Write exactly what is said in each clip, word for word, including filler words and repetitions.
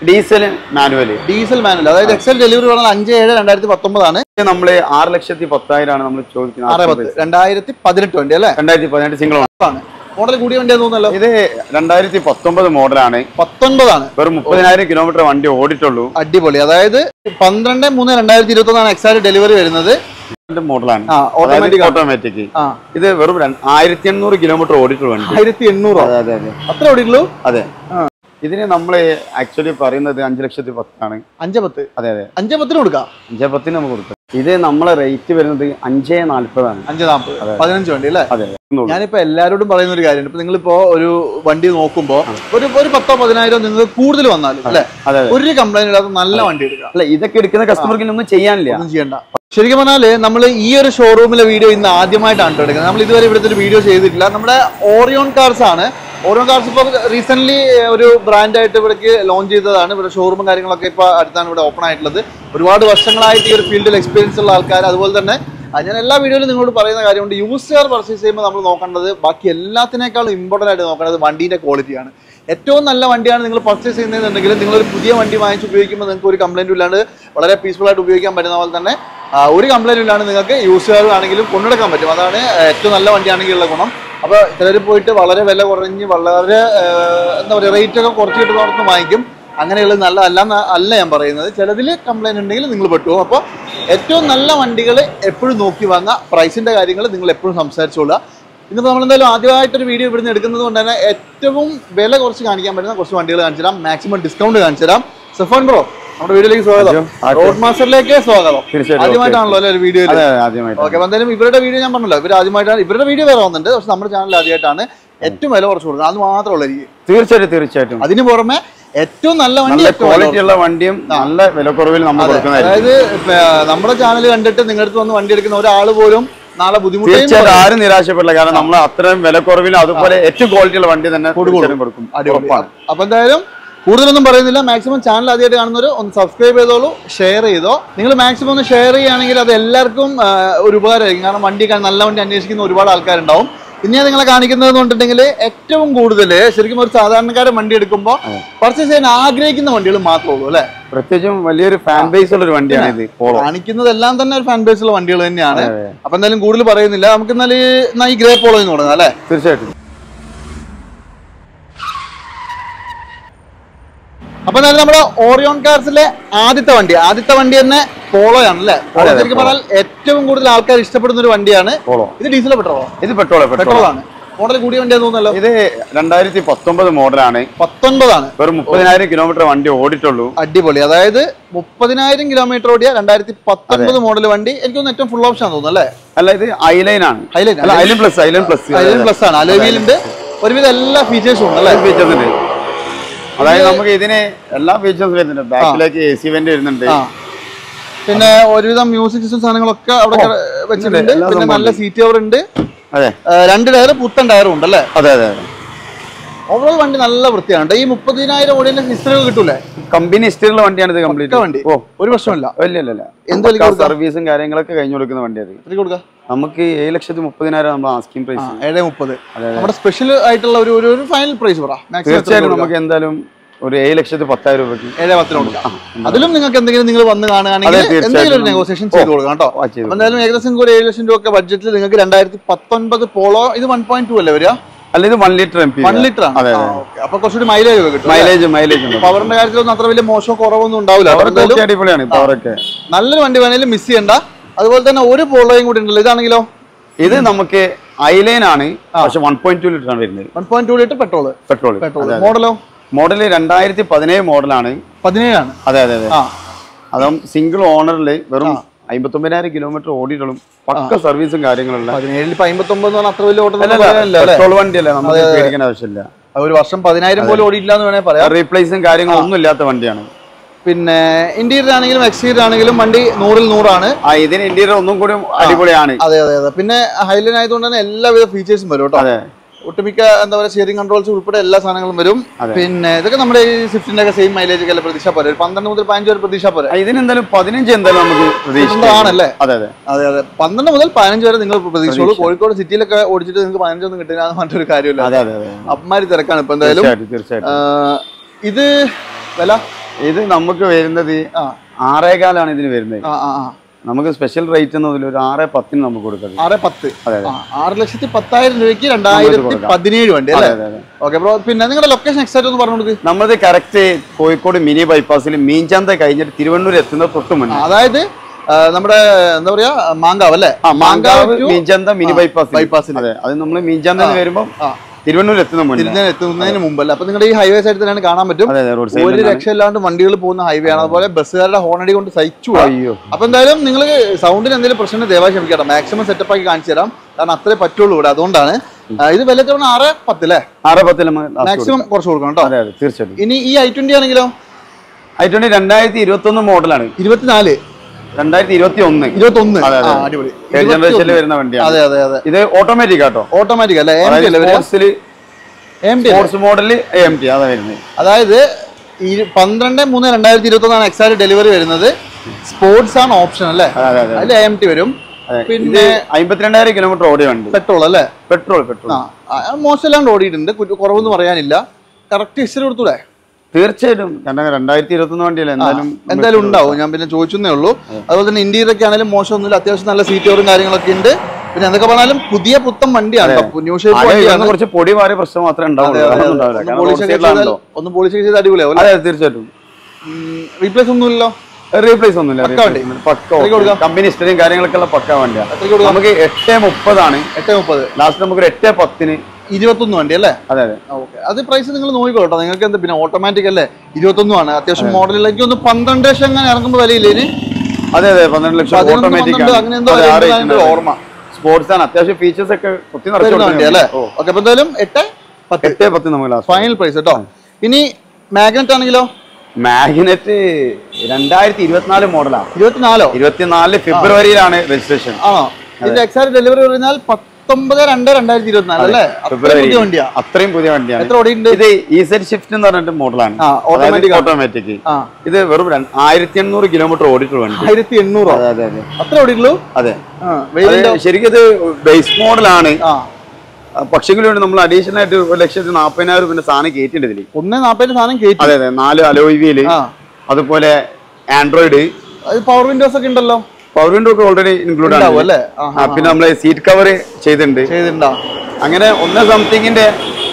Diesel manual diesel manual അതായത് excel delivery പറഞ്ഞാൽ അഞ്ച് ഏഴ് രണ്ടായിരത്തി പത്തൊമ്പതാണ്. നമ്മള് ആറ് ലക്ഷത്തി പത്തായിരം ആണ് നമ്മൾ ചോദിക്കുന്നത്. രണ്ടായിരത്തി പതിനെട്ട് വണ്ടി അല്ലേ? രണ്ടായിരത്തി പതിനെട്ട് സിംഗിൾ ആണ്. മോഡൽ കൂടിയ വണ്ടി തോന്നുന്നല്ലോ. ഇത് രണ്ടായിരത്തി പത്തൊമ്പത് മോഡലാണ്. പത്തൊൻപതാണ്. വെറും മുപ്പതിനായിരം കിലോമീറ്റർ വണ്ടി ഓടിട്ടുള്ളൂ. അടിപൊളി. അതായത് പന്ത്രണ്ട് മൂന്ന് രണ്ടായിരത്തി ഇരുപത്തി ഒന്നാണ് എക്സാക്ട് ഡെലിവറി വരുന്നത്. മോഡലാണ് ഓട്ടോമാറ്റിക് ഓട്ടോമാറ്റിക്. ഇത് വെറും ആയിരത്തി എണ്ണൂറ് കിലോമീറ്റർ ഓടിട്ടുള്ളൂ വണ്ടി. ആയിരത്തി എണ്ണൂറ് അതെ അതെ അതെ അത്ര ഓടിയിട്ടുള്ളൂ. അതെ. ഇതിന് നമ്മള് ആക്ച്വലി പറയുന്നത് അഞ്ചു ലക്ഷത്തി പത്താണ്. അഞ്ച് പത്ത് അതെ അതെ അഞ്ച് പത്തിന് കൊടുക്കാം. അഞ്ചേ പത്തിന് നമുക്ക് കൊടുക്കാം. ഇത് നമ്മളെ റേറ്റ് വരുന്നത് അഞ്ചേ നാല്പതാണ്. അഞ്ച് നാല്പത് പതിനഞ്ച് വണ്ടി അല്ലേ? അതെ. ഞാനിപ്പോ എല്ലാവരോടും പറയുന്ന ഒരു കാര്യമാണ്, ഇപ്പൊ നിങ്ങളിപ്പോ ഒരു വണ്ടി നോക്കുമ്പോ ഒരു ഒരു പത്തോ പതിനായിരം നിങ്ങൾക്ക് കൂടുതൽ വന്നാലും അല്ലെ ഒരു കംപ്ലൈന്റ് ഇല്ലാത്ത നല്ല വണ്ടി എടുക്കുക. അല്ല ഇതൊക്കെ എടുക്കുന്ന കസ്റ്റമർക്ക് ഒന്നും ചെയ്യാനില്ല, ഒന്നും ചെയ്യണ്ട. ശരിക്കും പറഞ്ഞാല് നമ്മൾ ഈ ഒരു ഷോറൂമിലെ വീഡിയോ ഇന്ന് ആദ്യമായിട്ടാണ് എടുക്കുന്നത്. നമ്മൾ ഇതുവരെ ഇവിടുത്തെ ഒരു വീഡിയോ ചെയ്തിട്ടില്ല. നമ്മുടെ ഓറിയോൺ കാർസ് ആണ്. ഓറിയോൺ കാർസ് ഇപ്പോൾ റീസെന്റ് ഒരു ബ്രാൻഡായിട്ട് ഇവിടേക്ക് ലോഞ്ച് ചെയ്തതാണ്. ഇവിടെ ഷോറൂമും കാര്യങ്ങളൊക്കെ ഇപ്പോൾ അടുത്താണ് ഇവിടെ ഓപ്പൺ ആയിട്ടുള്ളത്. ഒരുപാട് വർഷങ്ങളായിട്ട് ഈ ഒരു ഫീൽഡിൽ എക്സ്പീരിയൻസ് ഉള്ള ആൾക്കാർ. അതുപോലെ തന്നെ ഞാൻ എല്ലാ വീഡിയോയിലും നിങ്ങളോട് പറയുന്ന കാര്യമുണ്ട്, യൂസ് കാർ പർച്ചേസ് ചെയ്യുമ്പോൾ നമ്മൾ നോക്കേണ്ടത് ബാക്കി എല്ലാത്തിനേക്കാളും ഇമ്പോർട്ടൻ്റ് ആയിട്ട് നോക്കേണ്ടത് വണ്ടീൻ്റെ ക്വാളിറ്റിയാണ്. ഏറ്റവും നല്ല വണ്ടിയാണ് നിങ്ങൾ പർച്ചേസ് ചെയ്യുന്നതെന്നുണ്ടെങ്കിൽ നിങ്ങളൊരു പുതിയ വണ്ടി വാങ്ങിച്ച് ഉപയോഗിക്കുമ്പോൾ നിങ്ങൾക്ക് ഒരു കംപ്ലൈൻറ്റും ഇല്ലാണ്ട് വളരെ പീസ്ഫുൾ ആയിട്ട് ഉപയോഗിക്കാൻ പറ്റുന്ന പോലെ തന്നെ ഒരു കംപ്ലൈൻറ്റും ഇല്ലാണ്ട് നിങ്ങൾക്ക് യൂസ് കാർ ആണെങ്കിലും കൊണ്ടുനടക്കാൻ പറ്റും. അതാണ് ഏറ്റവും നല്ല വണ്ടിയാണെങ്കിലുള്ള ഗുണം. അപ്പോൾ ചിലർ പോയിട്ട് വളരെ വില കുറഞ്ഞ് വളരെ എന്താ പറയുക റേറ്റൊക്കെ കുറച്ച് കിട്ടുന്നവർക്ക് വാങ്ങിക്കും. അങ്ങനെയുള്ള നല്ല അല്ല അല്ല ഞാൻ പറയുന്നത്. ചിലതിൽ കംപ്ലൈൻറ്റ് ഉണ്ടെങ്കിൽ നിങ്ങൾ പെട്ടുപോകും. അപ്പോൾ ഏറ്റവും നല്ല വണ്ടികൾ എപ്പോഴും നോക്കി വാങ്ങുക. പ്രൈസിൻ്റെ കാര്യങ്ങൾ നിങ്ങൾ എപ്പോഴും സംസാരിച്ചോളുക. ഇന്നിപ്പോൾ നമ്മളെന്തായാലും ആദ്യമായിട്ടൊരു വീഡിയോ ഇവിടുന്ന് എടുക്കുന്നത് കൊണ്ട് തന്നെ ഏറ്റവും വില കുറച്ച് കാണിക്കാൻ പറ്റുന്ന കുറച്ച് വണ്ടികൾ കാണിച്ചു തരാം. മാക്സിമം ഡിസ്കൗണ്ട് കാണിച്ചു തരാം. സഫാൻ ബ്രോ, നമ്മുടെ വീഡിയോയിലേക്ക് സ്വാഗതം. റോഡ് മാസ്റ്ററിലേക്ക് സ്വാഗതം. ആദ്യമായിട്ടാണല്ലോ അല്ലെ ഒരു വീഡിയോ? ഓക്കെ. അപ്പോൾ എന്തായാലും ഇവരുടെ വീഡിയോ ഞാൻ പറഞ്ഞല്ലോ, ഇവർ ആദ്യമായിട്ടാണ്. ഇവരുടെ വീഡിയോ വേറെ വന്നിട്ടുണ്ട്, പക്ഷെ നമ്മുടെ ചാനൽ ആദ്യമായിട്ടാണ്. ഏറ്റവും വില കുറച്ച് കൊടുക്കുന്നത് അത് മാത്രമുള്ള എനിക്ക്. തീർച്ചയായിട്ടും തീർച്ചയായിട്ടും അതിന് പുറമെ ഏറ്റവും നല്ല വണ്ടി, ക്വാളിറ്റി ഉള്ള വണ്ടിയും നല്ല വിലക്കുറവിൽ നമ്മൾ കൊടുക്കുന്നത്. അതായത് നമ്മുടെ ചാനൽ കണ്ടിട്ട് നിങ്ങളുടെ അടുത്ത് വന്ന് വണ്ടി എടുക്കുന്ന ഒരാൾ പോലും നാളെ ബുദ്ധിമുട്ട് ആരും നിരാശപ്പെടില്ല. കാരണം നമ്മൾ അത്രയും വിലക്കുറവിലും അതുപോലെ ഏറ്റവും ക്വാളിറ്റി ഉള്ള വണ്ടി തന്നെ കൊടുക്കും. അപ്പൊ എന്തായാലും കൂടുതലൊന്നും പറയുന്നില്ല. മാക്സിമം ചാനൽ ആദ്യമായിട്ട് കാണുന്നവർ ഒന്ന് സബ്സ്ക്രൈബ് ചെയ്തോളൂ, ഷെയർ ചെയ്തോ. നിങ്ങൾ മാക്സിമം ഒന്ന് ഷെയർ ചെയ്യുകയാണെങ്കിൽ അത് എല്ലാവർക്കും ഒരു ഉപകാരമായിരിക്കും. കാരണം വണ്ടി നല്ല വണ്ടി അന്വേഷിക്കുന്ന ഒരുപാട് ആൾക്കാരുണ്ടാവും. പിന്നെ ഞാൻ നിങ്ങളെ കാണിക്കുന്നത് പറഞ്ഞിട്ടുണ്ടെങ്കിൽ ഏറ്റവും കൂടുതൽ ശരിക്കും ഒരു സാധാരണക്കാരൻ വണ്ടി എടുക്കുമ്പോൾ പർച്ചേസ് ചെയ്യാൻ ആഗ്രഹിക്കുന്ന വണ്ടികൾ മാത്രമേ ഉള്ളൂ അല്ലെ? പ്രത്യേകിച്ചും വലിയൊരു ഫാൻ ബേസ് ഉള്ള ഒരു വണ്ടിയാണ് ഇത്. കാണിക്കുന്നതെല്ലാം തന്നെ ഒരു ഫാൻ ബേസ് ഉള്ള വണ്ടികൾ തന്നെയാണ്. അപ്പൊ എന്തായാലും കൂടുതൽ പറയുന്നില്ല, നമുക്ക് എന്നാലും ഈ ഗ്രേ പോളോ എന്ന് തുടങ്ങാം അല്ലെ? തീർച്ചയായിട്ടും. അപ്പൊ എന്തായാലും നമ്മുടെ ഓറിയോൺ കാർസിലെ ആദ്യത്തെ വണ്ടി ആദ്യത്തെ വണ്ടി തന്നെ പോളോയാണ് അല്ലെ? ശരിക്കും പറഞ്ഞാൽ ഏറ്റവും കൂടുതൽ ആൾക്കാർ ഇഷ്ടപ്പെടുന്ന ഒരു വണ്ടിയാണ് പോളോ. ഇത് ഡീസലോ പെട്രോളോ? ഇത് പെട്രോളോ പെട്രോളാണ്. മോഡൽ കൂടിയ വണ്ടിയാന്ന് തോന്നുന്നല്ലോ. ഇത് രണ്ടായിരത്തി പത്തൊമ്പത് മോഡലാണ്. പത്തൊൻപതാണ്. വെറും മുപ്പതിനായിരം കിലോമീറ്റർ വണ്ടി ഓടിട്ടുള്ളൂ. അടിപൊളി. അതായത് മുപ്പതിനായിരം കിലോമീറ്റർ ഓടിയ രണ്ടായിരത്തി പത്തൊൻപത് മോഡൽ വണ്ടി. എനിക്ക് തോന്നുന്നു ഏറ്റവും ഫുൾ ഓപ്ഷൻ തോന്നുന്നു അല്ലേ? അല്ല, ഇത് ഐലൈൻ ആണ്. ഐലൈൻ ഐലൈൻ പ്ലസ് ഐലൈൻ പ്ലസ് ഐലൈൻ പ്ലസ് ആണ്. അലോയിലുണ്ട്, ഒരുവിധം എല്ലാ ഫീച്ചേഴ്സും ഉണ്ട് അല്ലേ? ഫീച്ചേഴ്സ് ഉണ്ട്. അതായത് നമുക്ക് ഇതിന് എല്ലാ ഫീച്ചേഴ്സും വരുന്നുണ്ട്. ബാക്കിലേക്ക് എ സി വെന്റ് വരുന്നുണ്ട്. പിന്നെ ഒരുവിധം മ്യൂസിക് സിസ്റ്റം സാധനങ്ങളൊക്കെ അവിടെ വെച്ചിട്ടുണ്ട്. പിന്നെ നല്ല സീറ്റ് കവർ ഉണ്ട്. അതെ, രണ്ട് ടയർ പുത്തൻ ടയറും ഉണ്ട് അല്ലേ? അതെ അതെ. ഓവറോൾ വണ്ടി നല്ല വൃത്തിയാണ്. ഈ മുപ്പതിനായിരം ഓടിന്റെ ഹിസ്റ്ററികൾ കിട്ടൂലേ? കമ്പനി ഹിസ്റ്ററിയുള്ള വണ്ടിയാണ് ഇത്. കംപ്ലീറ്റ് വണ്ടി. ഓ, ഒരു പ്രശ്നമില്ല. ഇല്ല, എന്ത് സർവീസും കാര്യങ്ങളൊക്കെ കഴിഞ്ഞു കൊടുക്കുന്ന വണ്ടി. അത് കൊടുക്കുക നമുക്ക് ഏഴ് ലക്ഷത്തി മുപ്പതിനായിരം നമ്മൾ ആസ്കിംഗ് പ്രൈസ്. ഏഴ് മുപ്പത് നമ്മുടെ സ്പെഷ്യൽ ആയിട്ടുള്ള ഒരു ഒരു ഫൈനൽ പ്രൈസ് പറ. തീർച്ചയായിട്ടും നമുക്ക് എന്തായാലും ഒരു ഏഴ് ലക്ഷത്തി പത്തായിരം രൂപയ്ക്ക് ഏഴ് പത്തിന് കൊടുക്കാം. അതിലും നിങ്ങൾക്ക് എന്തെങ്കിലും നിങ്ങൾ വന്ന് കാണുകയാണെങ്കിൽ എന്തെങ്കിലും ഒരു നെഗോസിയേഷൻ ചെയ്ത് കൊടുക്കാം കേട്ടോ. എന്തായാലും ഏകദേശം ഒരു ഏഴ് ലക്ഷം രൂപ ബഡ്ജറ്റിൽ നിങ്ങൾക്ക് രണ്ടായിരത്തി പത്തൊൻപത് പോളോ. ഇത് വൺ പോയിന്റ് ടു അല്ലേ വരിക? അല്ല, ഇത് one litre M P one litre ആണ്. അപ്പൊ കുറച്ചുകൂടി മൈലേജ് ഒക്കെ കിട്ടും. മൈലേജ് മൈലേജ് പവറിന്റെ കാര്യത്തിലൊന്നും അത്ര വലിയ മോശം കുറവൊന്നും ഉണ്ടാവില്ല. അടിപൊളിയാണ് പവറൊക്കെ. നല്ലൊരു വണ്ടി വേണേലും മിസ് ചെയ്യണ്ട. അതുപോലെ തന്നെ ഒരു പോളോയും കൂടി ഉണ്ടല്ലോ. ഇതാണെങ്കിലോ? ഇത് നമുക്ക് ഐലൈൻ ആണ്, പക്ഷെ വൺ പോയിന്റ് ടു ലിറ്റർ ആണ് വരുന്നത്. One point two litre petrol petrol petrol മോഡലോ? മോഡല് രണ്ടായിരത്തി പതിനേഴ് മോഡലാണ്. പതിനേഴാണ്. അതെ അതെ അതെ. അതും സിംഗിൾ ഓണറില് വെറും അമ്പത്തി ഒമ്പതിനായിരം കിലോമീറ്റർ ഓടിയിട്ടുള്ളൂ. പക്ക സർവീസും കാര്യങ്ങളുള്ള. പതിനേഴിൽ അമ്പത്തി ഒമ്പത് അത്ര വലിയ പെട്രോൾ വണ്ടിയല്ലേ, നമ്മൾ പേടിക്കേണ്ട ആവശ്യമില്ല. ഒരു വർഷം പതിനായിരം പോലും ഓടിയില്ല എന്ന് വേണേൽ പറയാം. റീപ്ലേസും കാര്യങ്ങളും ഒന്നും ഇല്ലാത്ത വണ്ടിയാണ്. പിന്നെ ഇന്റീരിയർ ആണെങ്കിലും എക്സ്റ്റീരിയർ ആണെങ്കിലും വണ്ടി നൂറിൽ നൂറാണ്. ഇതിന് ഇന്റീരിയർ ഒന്നും കൂടി അടിപൊളിയാണ്. അതെ അതെ അതെ. പിന്നെ ഹൈലൈൻ ആയതുകൊണ്ട് തന്നെ എല്ലാവിധ ഫീച്ചേഴ്സും വരും കേട്ടോ. ഒട്ടുമിക്ക എന്താ പറയുക സ്റ്റിയറിംഗ് കൺട്രോൾസ് ഉൾപ്പെടെ എല്ലാ സാധനങ്ങളും വരും. പിന്നെ ഇതൊക്കെ നമ്മുടെ ഈ സ്വിഫ്റ്റിന്റെ ഒക്കെ സെയിം മൈലേജ് ഒക്കെ പ്രതീക്ഷ പോരെ. പന്ത്രണ്ട് മുതൽ പതിനഞ്ച് വരെ പ്രതീക്ഷ പോരെ. ഇതിന് എന്തായാലും പതിനഞ്ച് എന്തായാലും നമുക്ക് പ്രതീക്ഷിക്കുന്നതാണല്ലേ? അതെ അതെ അതെ അതെ. പന്ത്രണ്ട് മുതൽ പതിനഞ്ച് വരെ നിങ്ങൾ പ്രതീക്ഷിച്ചോളൂ. കോഴിക്കോട് സിറ്റിയിലൊക്കെ ഓടിച്ചിട്ട് നിങ്ങൾക്ക് പതിനഞ്ചൊന്നും കിട്ടില്ല എന്ന് പറഞ്ഞൊരു കാര്യമില്ല. അതെ അതെ. അപ്പമാരി തിരക്കാണ് ഇപ്പൊ. എന്തായാലും തീർച്ചയായിട്ടും. ഇത് വില ഇത് നമുക്ക് വരുന്നത് ആറേകാലാണ് ഇതിന് വരുന്നത്. നമുക്ക് സ്പെഷ്യൽ റേറ്റ് എന്നതിൽ ഒരു ആറ് പത്തിന് നമുക്ക് കൊടുക്കുന്നത്. ആറ് പത്ത് ആറ് ലക്ഷത്തി പത്തായിരം രൂപയ്ക്ക് രണ്ടായിരത്തി പതിനേഴ് വണ്ടി അല്ലേ? ഓക്കെ ബ്രോ, പിന്നെ നിങ്ങളുടെ ലൊക്കേഷൻ എക്സാക്ട് ഒന്ന് പറഞ്ഞു കൊടുക്ക്. നമ്മളത് കറക്റ്റ് കോഴിക്കോട് മിനി ബൈപ്പാസിൽ മീൻചന്ത കഴിഞ്ഞിട്ട് തിരുവണ്ണൂർ എത്തുന്ന തൊട്ട് മുന്നേ, അതായത് നമ്മുടെ എന്താ പറയാ മാങ്കാവ് അല്ലേ? മാങ്കാവ് മീൻചന്ത മിനി ബൈപ്പാസ് ബൈപ്പാസിൽ. അതെ, അത് നമ്മൾ മീൻചന്ത വരുമ്പോൾ തിരുവണ്ണൂർ എത്തുന്നതിന് മുമ്പല്ല. അപ്പൊ നിങ്ങളുടെ ഈ ഹൈവേ സൈഡിൽ തന്നെയാണ് കാണാൻ പറ്റും. ഒരു രക്ഷയില്ലാണ്ട് വണ്ടികൾ പോകുന്ന ഹൈവേ ആണ്. അതുപോലെ ബസ്സുകാരുടെ ഹോണടി കൊണ്ട് സഹിച്ചു. അപ്പൊ എന്തായാലും നിങ്ങൾ സൗണ്ടിന് എന്തെങ്കിലും പ്രശ്നം ദയവായി ക്ഷമിക്കണം. മാക്സിമം സെറ്റപ്പ് ആക്കി കാണിച്ചു തരാം, കാരണം അത്രേ പറ്റുള്ളൂ ഇവിടെ. അതുകൊണ്ടാണ് ഇത് വില തവണ ആറ് പത്തില്ലേ? ആറ് പത്തിൽ മാക്സിമം കുറച്ച് കൊടുക്കണം കേട്ടോ. തീർച്ചയായിട്ടും. ഇനി ഈ ഐ ട്വന്റി ആണെങ്കിലോ? ഐ ട്വന്റി രണ്ടായിരത്തി ഇരുപത്തി ഒന്ന് മോഡലാണ്. ഇരുപത്തിനാല് രണ്ടായിരത്തി ഇരുപത്തി ഒന്ന് ഇരുപത്തി ഒന്ന് അടിപൊളി ജനറേഷനിൽ വരുന്ന വണ്ടിയാണ്. അതെ അതെ അതെ. ഇത് ഓട്ടോമാറ്റിക് ആട്ടോ. ഓട്ടോമാറ്റിക് അല്ലേ? മോഡല് എം ടി അതാ വരുന്നത്. അതായത് പന്ത്രണ്ട് മൂന്ന് രണ്ടായിരത്തി ഇരുപത്തി ഒന്നാണ് എക്സാക്ട് ഡെലിവറി വരുന്നത്. സ്പോർട്സ് ആണ് ഓപ്ഷൻ അല്ലേ? അതിൽ എം ടി വരും. പിന്നെ അമ്പത്തിരണ്ടായിരം കിലോമീറ്റർ ഓടിയ വണ്ടി. പെട്രോൾ അല്ലേ? പെട്രോൾ പെട്രോൾ മോശമില്ലാണ്ട് ഓടിയിട്ടുണ്ട്, കുറവൊന്നും പറയാനില്ല. കറക്റ്റ് ഹിസ്റ്ററി കൊടുത്തൂടെ? തീർച്ചയായിട്ടും. കാരണം രണ്ടായിരത്തി ഇരുപത്തി ഒന്ന് വണ്ടിയല്ലേ, എന്തായാലും എന്തായാലും ഉണ്ടാവും. ഞാൻ പിന്നെ ചോദിച്ചേ ഉള്ളൂ. അതുപോലെ തന്നെ ഇന്റീരിയർ ഒക്കെ ആണെങ്കിലും മോശമൊന്നുമില്ല, അത്യാവശ്യം നല്ല സീറ്റോറും കാര്യങ്ങളൊക്കെ ഉണ്ട്. പിന്നെ എന്തൊക്കെ പറഞ്ഞാലും പുതിയ പുത്തൻ വണ്ടിയാണ്. ന്യൂ ഷേപ്പ് കുറച്ച് പൊടി മാറിയ പ്രശ്നം മാത്രമേ ഉണ്ടാവുള്ളൂ. ഒന്ന് പോളിഷ് ചെയ്ത് അടിപൊളിയാവും. അതെ തീർച്ചയായിട്ടും. റീപ്ലേസ് ഒന്നുമില്ലല്ലോ? റീപ്ലേസ് ഒന്നുമില്ല. കമ്പനി ഹിസ്റ്ററിയും കാര്യങ്ങളൊക്കെ ഉള്ള പക്ക വണ്ടിയാണ്. നമുക്ക് എട്ട് മുപ്പതാണ്. എട്ട് മുപ്പത് ലാസ്റ്റ് നമുക്ക് എട്ട് പത്തിന് ഇരുപത്തൊന്ന് വണ്ടി അല്ലേ? അതെ അതെ. ഓക്കെ, അത് പ്രൈസ് നിങ്ങൾ നോക്കിക്കോട്ടോ. നിങ്ങൾക്ക് എന്താ പിന്നെ ഓട്ടോമാറ്റിക് അല്ലേ? ഇരുപത്തൊന്നും ആണ്. അത്യാവശ്യം മോഡലിലേക്ക് ഒന്ന് പന്ത്രണ്ട് ലക്ഷം അങ്ങനെ ഇറങ്ങുമ്പോൾ വിലയില്ലേ ഇതിന്? അതെ അതെ, പന്ത്രണ്ട് ലക്ഷം ഓട്ടോമാറ്റിക് അങ്ങനെ എന്തോ ഓർമ്മ. സ്പോർട്സ് ആണ്, അത്യാവശ്യം ഫീച്ചേഴ്സ് ഒക്കെ കുത്തി വണ്ടി അല്ലേ? ഓക്കെ, അപ്പൊ എന്തായാലും എട്ട് പത്ത് എട്ട് പത്ത് നമുക്ക് ഫൈനൽ പ്രൈസ് കേട്ടോ. ഇനി മാഗ്നറ്റ് ആണെങ്കിലോ? മാഗ്നറ്റ് രണ്ടായിരത്തി ഇരുപത്തിനാല് മോഡലാണ്. ഇരുപത്തിനാലോ? ഇരുപത്തിനാല് ഫെബ്രുവരിയിലാണ് രജിസ്ട്രേഷൻ. ആണോ? ഇതിന്റെ എക്സാക്ട് ഡെലിവറി പറഞ്ഞാൽ പത്തൊമ്പത് രണ്ട് രണ്ടായിരത്തി ഇരുപത്തിനാല് അല്ലേ? ഫെബ്രുവരി വണ്ടിയാ. അത്രയും പുതിയ വണ്ടിയാണ്. എത്ര ഓടിയുണ്ട്? ഇത് ഈസെറ്റ് ഷിഫ്റ്റ് എന്ന് പറഞ്ഞിട്ട് മോഡലാണ്. ഓട്ടോമാറ്റിക് ഓട്ടോമാറ്റിക് ഇത് വെറും ആയിരത്തി എണ്ണൂറ് കിലോമീറ്റർ ഓടിയിട്ടുള്ള വണ്ടി. ആയിരത്തി എണ്ണൂറോ? അതെ അതെ അതെ. അത്ര ഓടിയിട്ടുള്ളൂ? അതെ. ശരിക്കും ഇത് ബേസ് മോഡലാണ്. പക്ഷെങ്കിലും നമ്മൾ അഡീഷണൽ ആയിട്ട് ഒരു ലക്ഷത്തി നാപ്പതിനായിരം രൂപ സാധനം കയറ്റിണ്ട് ഇതില്. ഒന്നേ നാപ്പതിന്റെ സാധനം കയറ്റി. അതെ അതെ. നാല് അലോയ് വീല്, അതുപോലെ ആൻഡ്രോയിഡ്, പവർ വിൻഡോസ് ഒക്കെ ഉണ്ടല്ലോ. പവർ വിൻഡോ ഒക്കെ ഓൾറെഡി ഇൻക്ലൂഡ് ആണ് അല്ലേ? പിന്നെ നമ്മള് സീറ്റ് കവർ ചെയ്തിട്ടുണ്ട്. ചെയ്തിട്ടുണ്ടോ? അങ്ങനെ ഒന്നേ സംതിങ്ങിന്റെ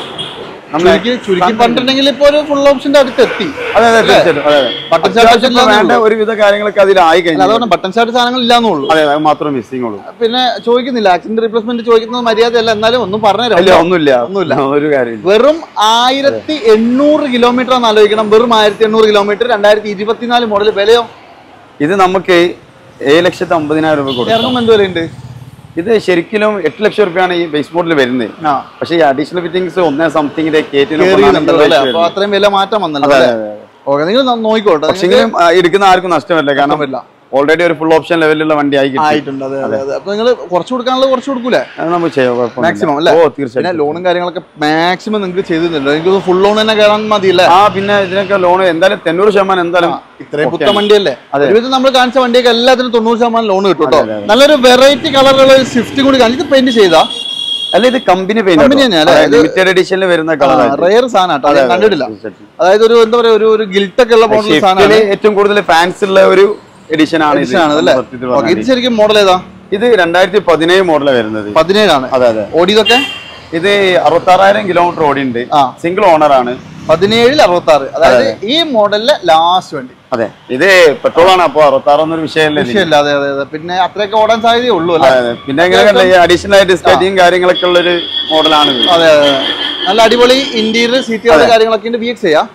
ചുരുക്കി പറഞ്ഞിട്ടുണ്ടെങ്കിൽ ഇപ്പൊ ഒരു ഫുൾ ഓപ്ഷന്റെ അടുത്ത് എത്തി. അതെ അതെ തീർച്ചയായിട്ടും. ബട്ടൺ സ്റ്റാർട്ട് വേണ്ട ഒരുവിധ കാര്യങ്ങളൊക്കെ അതിലായി കഴിഞ്ഞു. അതുകൊണ്ട് ബട്ടൺ സ്റ്റാർട്ട് സാധനങ്ങൾ ഇല്ലാന്നുള്ളൂ. അതെ, അത് മാത്രമേ മിസ്സിംഗ് ഉള്ളൂ. പിന്നെ ചോദിക്കുന്നില്ല ആക്സിഡന്റ് റീപ്ലേസ്മെന്റ് ചോദിക്കുന്നത് മര്യാദയല്ല. എന്നാലും ഒന്നും പറഞ്ഞുതരാം. ഒന്നുമില്ല ഒന്നുമില്ല ഒരു കാര്യം. വെറും ആയിരത്തി എണ്ണൂറ് കിലോമീറ്റർ ആണ് ആലോചിക്കണം. വെറും ആയിരത്തി എണ്ണൂറ് കിലോമീറ്റർ രണ്ടായിരത്തി ഇരുപത്തിനാല് മോഡൽ. വിലയോ? ഇത് നമുക്ക് ഏഴ് ലക്ഷത്തി അമ്പതിനായിരം രൂപ കൊടുക്കും. ഇറങ്ങുമ്പോൾ എന്ത് വിലയുണ്ട്? ഇത് ശരിക്കും എട്ട് ലക്ഷം റുപ്യാണ് ഈ ബേസ് മോഡൽ വരുന്നത്. പക്ഷേ ഈ അഡീഷണൽ ഫിറ്റിംഗ്സ് ഒന്നേ സംതിങ്ങിന്റെ അത്രയും വില മാറ്റം വന്നല്ലോ. നിങ്ങൾ നോക്കിക്കോട്ടെ. പക്ഷേ എടുക്കുന്ന ആർക്കും നഷ്ടമല്ല, കാരണം ഓൾറെഡി ഒരു ഫുൾ ഓപ്ഷൻ ലെവലിലുള്ള വണ്ടി ആയിട്ടുണ്ട്. അപ്പൊ നിങ്ങൾ കുറച്ച് കൊടുക്കാനുള്ളത് കുറച്ച് കൊടുക്കൂലേ? നമുക്ക് ചെയ്യാം മാക്സിമം അല്ലേ? ഓ തീർച്ചയായും. ലോണും കാര്യങ്ങളൊക്കെ മാക്സിമം നിങ്ങൾക്ക് ചെയ്തിട്ടുണ്ട്. എനിക്ക് ഫുൾ ലോൺ തന്നെ കയറാൻ മതിയല്ലേ? ആ പിന്നെ ഇതിനൊക്കെ ലോൺ എന്തായാലും തൊണ്ണൂറ് ശതമാനം എന്തായാലും ഇത്രയും പുത്തൻ വണ്ടിയല്ലേ? ഒരുവിധം നമ്മൾ കാണിച്ച വണ്ടിയൊക്കെ എല്ലാത്തിനും തൊണ്ണൂറ് ശതമാനം ലോൺ കിട്ടും കേട്ടോ. നല്ലൊരു വെറൈറ്റി കളറുള്ള സ്വിഫ്റ്റ് കൂടി കാണിച്ച് പെയിന്റ് ചെയ്താ അല്ല? ഇത് കമ്പനി പെയിന്റ് ലിമിറ്റഡ് എഡിഷനിൽ വരുന്ന കളർ, റെയർ സാധനം കണ്ടിട്ടില്ല. അതായത് ഒരു എന്താ പറയാ ഒരു ഗിൽറ്റ് ഒക്കെ ഉള്ള മോഡൽ സാധനം. ഏറ്റവും കൂടുതൽ ഫാൻസ് ഉള്ള ഒരു എഡിഷൻ ആണ് ഇത്. ശരിക്കും മോഡൽ ഏതാ? ഇത് രണ്ടായിരത്തി പതിനേഴ് മോഡലാണ് വരുന്നത്. പതിനേഴാണ്. അതെ അതെ. ഓടിയതൊക്കെ ഇത് അറുപത്തി ആറായിരം കിലോമീറ്റർ ഓടിയുണ്ട്. സിംഗിൾ ഓണർ ആണ്. പതിനേഴിൽ അറുപത്തി ആറ്, അതായത് ഈ മോഡലിലെ ലാസ്റ്റ് വണ്ടി. അതെ, ഇത് പെട്രോൾ ആണ്. അപ്പൊ അറുപത്തി ആറ് എന്നൊരു വിഷയമല്ല. അതെ അതെ അതെ. പിന്നെ അത്രയൊക്കെ ഓടാൻ സാധ്യതയേ ഉള്ളൂ അല്ലേ? പിന്നെ അഡീഷണൽ ആയിട്ട് സ്കേറ്റിംഗ് കാര്യങ്ങളൊക്കെ ഉള്ള ഒരു മോഡലാണ്. അതെ അതെ. നല്ല അടിപൊളി ഇന്റീരിയർ സീറ്റുകൾ കാര്യങ്ങളൊക്കെ ഉണ്ട്. വി എക്സ് ചെയ്യാ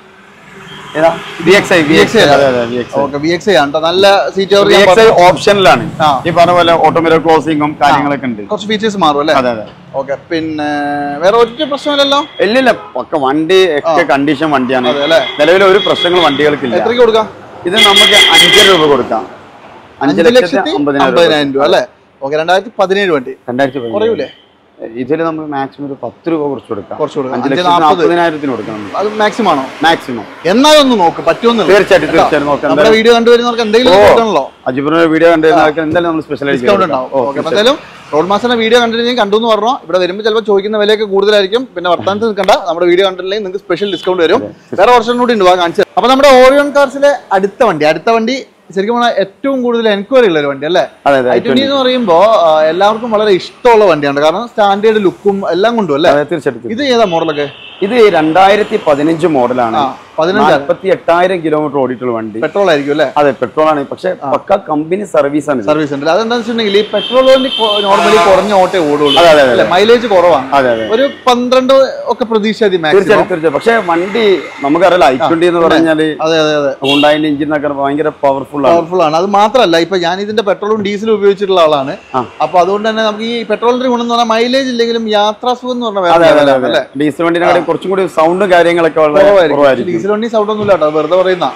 നല്ല സീറ്റ് ഓപ്ഷനിലാണ്. ഈ പറഞ്ഞ പോലെ ഓട്ടോമാറ്റിക് ക്ലോസിംഗും കാര്യങ്ങളൊക്കെ ഉണ്ട്. കുറച്ച് ഫീച്ചേഴ്സ് മാറും അല്ലേ? അതെ അതെ. ഓക്കെ. പിന്നെ വേറെ ഒറ്റ പ്രശ്നമില്ലല്ലോ? ഇല്ലില്ല, ഒക്കെ വണ്ടി ഒക്കെ കണ്ടീഷൻ വണ്ടിയാണ്. നിലവിൽ ഒരു പ്രശ്നങ്ങൾ വണ്ടികൾക്കില്ല. എത്രയ്ക്ക് കൊടുക്കാം? ഇത് നമുക്ക് അഞ്ചര രൂപ കൊടുക്കാം. അഞ്ച് ലക്ഷത്തി അമ്പതിനായിരം രൂപ അല്ലേ? ഓക്കെ. രണ്ടായിരത്തി പതിനേഴ് വണ്ടി. രണ്ടായിരത്തി കുറയൂലേ? ഇതിൽ നമുക്ക് മാക്സിമം ഒരു പത്ത് രൂപ കുറച്ച് കൊടുക്കാം. നാൽപ്പതിനായിരത്തിന് കൊടുക്കണം. അത് മാക്സിമം ആണോ? മാക്സിമം. എന്നാലും ഒന്ന് നോക്ക് പറ്റുമെന്ന്. തീർച്ചയായിട്ടും തീർച്ചയായിട്ടും നോക്കാം. നമ്മുടെ വീഡിയോ കണ്ടുവരുന്നവർക്ക് എന്തെങ്കിലും അജിബിന്റെ വീഡിയോ കണ്ടുവരുന്നവർക്ക് എന്തായാലും നമ്മൾ സ്പെഷ്യൽ ഡിസ്കൗണ്ട് ഉണ്ടാവും. എന്തായാലും റോഡ് മാസ്റ്ററിന്റെ വീഡിയോ കണ്ടിട്ടുണ്ടെങ്കിൽ കണ്ടു എന്ന് പറഞ്ഞോ. ഇവിടെ വരുമ്പോൾ ചിലപ്പോൾ ചോദിക്കുന്ന വിലയൊക്കെ കൂടുതലായിരിക്കും. പിന്നെ വർത്താനത്ത് നിൽക്കണ്ട, നമ്മുടെ വീഡിയോ കണ്ടിട്ടുണ്ടെങ്കിൽ നിങ്ങൾക്ക് സ്പെഷ്യൽ ഡിസ്കൗണ്ട് വരും. വേറെ ഓപ്ഷൻ കൂടി ഉണ്ട്, കാണിച്ചു. അപ്പൊ നമ്മുടെ ഓറിയോൺ കാർസിലെ അടുത്ത വണ്ടി അടുത്ത വണ്ടി ശരിക്കും പറഞ്ഞാൽ ഏറ്റവും കൂടുതൽ എൻക്വയറി ഉള്ള ഒരു വണ്ടി അല്ലേ? ഐ ട്വന്റി എന്ന് പറയുമ്പോൾ എല്ലാവർക്കും വളരെ ഇഷ്ടമുള്ള വണ്ടിയാണ്. കാരണം സ്റ്റാൻഡേർഡ് ലുക്കും എല്ലാം കൊണ്ടും അല്ലേ? തീർച്ചയായിട്ടും. ഇത് ഏതാ മോഡലൊക്കെ? ഇത് രണ്ടായിരത്തി പതിനഞ്ച് മോഡലാണ്. നാൽപ്പത്തി എട്ടായിരം കിലോമീറ്റർ ഓടിയിട്ടുള്ള വണ്ടി. പെട്രോൾ ആയിരിക്കും അല്ലേ? അതെ, പെട്രോൾ ആണ്. പക്ഷെ പക്ക കമ്പനി സർവീസ് ആണ്. സർവീസ് ഉണ്ട്. അതെന്താണെന്ന് വെച്ചിട്ടുണ്ടെങ്കിൽ ഈ പെട്രോൾ വണ്ടി നോർമലി കുറഞ്ഞ ഓട്ടേ ഓടുള്ളൂ, മൈലേജ് കുറവാണ്. ഒരു പന്ത്രണ്ട് ഒക്കെ പ്രതീക്ഷ. തീർച്ചയായിട്ടും. പക്ഷെ വണ്ടി നമുക്കറിയാലോ, ഐ ട്വന്റി എന്ന് പറഞ്ഞാല് ഹുണ്ടായിന്റെ എഞ്ചിൻ ഒക്കെ ഭയങ്കര പവർഫുൾ പവർഫുൾ ആണ്. അത് മാത്രമല്ല, ഇപ്പൊ ഞാൻ ഇതിന്റെ പെട്രോളും ഡീസലും ഉപയോഗിച്ചിട്ടുള്ള ആളാണ്. അപ്പൊ അതുകൊണ്ട് തന്നെ നമുക്ക് ഈ പെട്രോളിന്റെ ഗുണം എന്ന് പറഞ്ഞാൽ മൈലേജ് ഇല്ലെങ്കിലും യാത്രാസുഖം എന്ന് പറഞ്ഞാൽ ഡീസൽ വണ്ടിനെ കുറച്ചും കൂടി സൗണ്ടും കാര്യങ്ങളൊക്കെ കുറവായിരിക്കും. വണ്ടി സൗണ്ട് ഒന്നും ഇല്ല, വെറുതെ പറയുന്ന.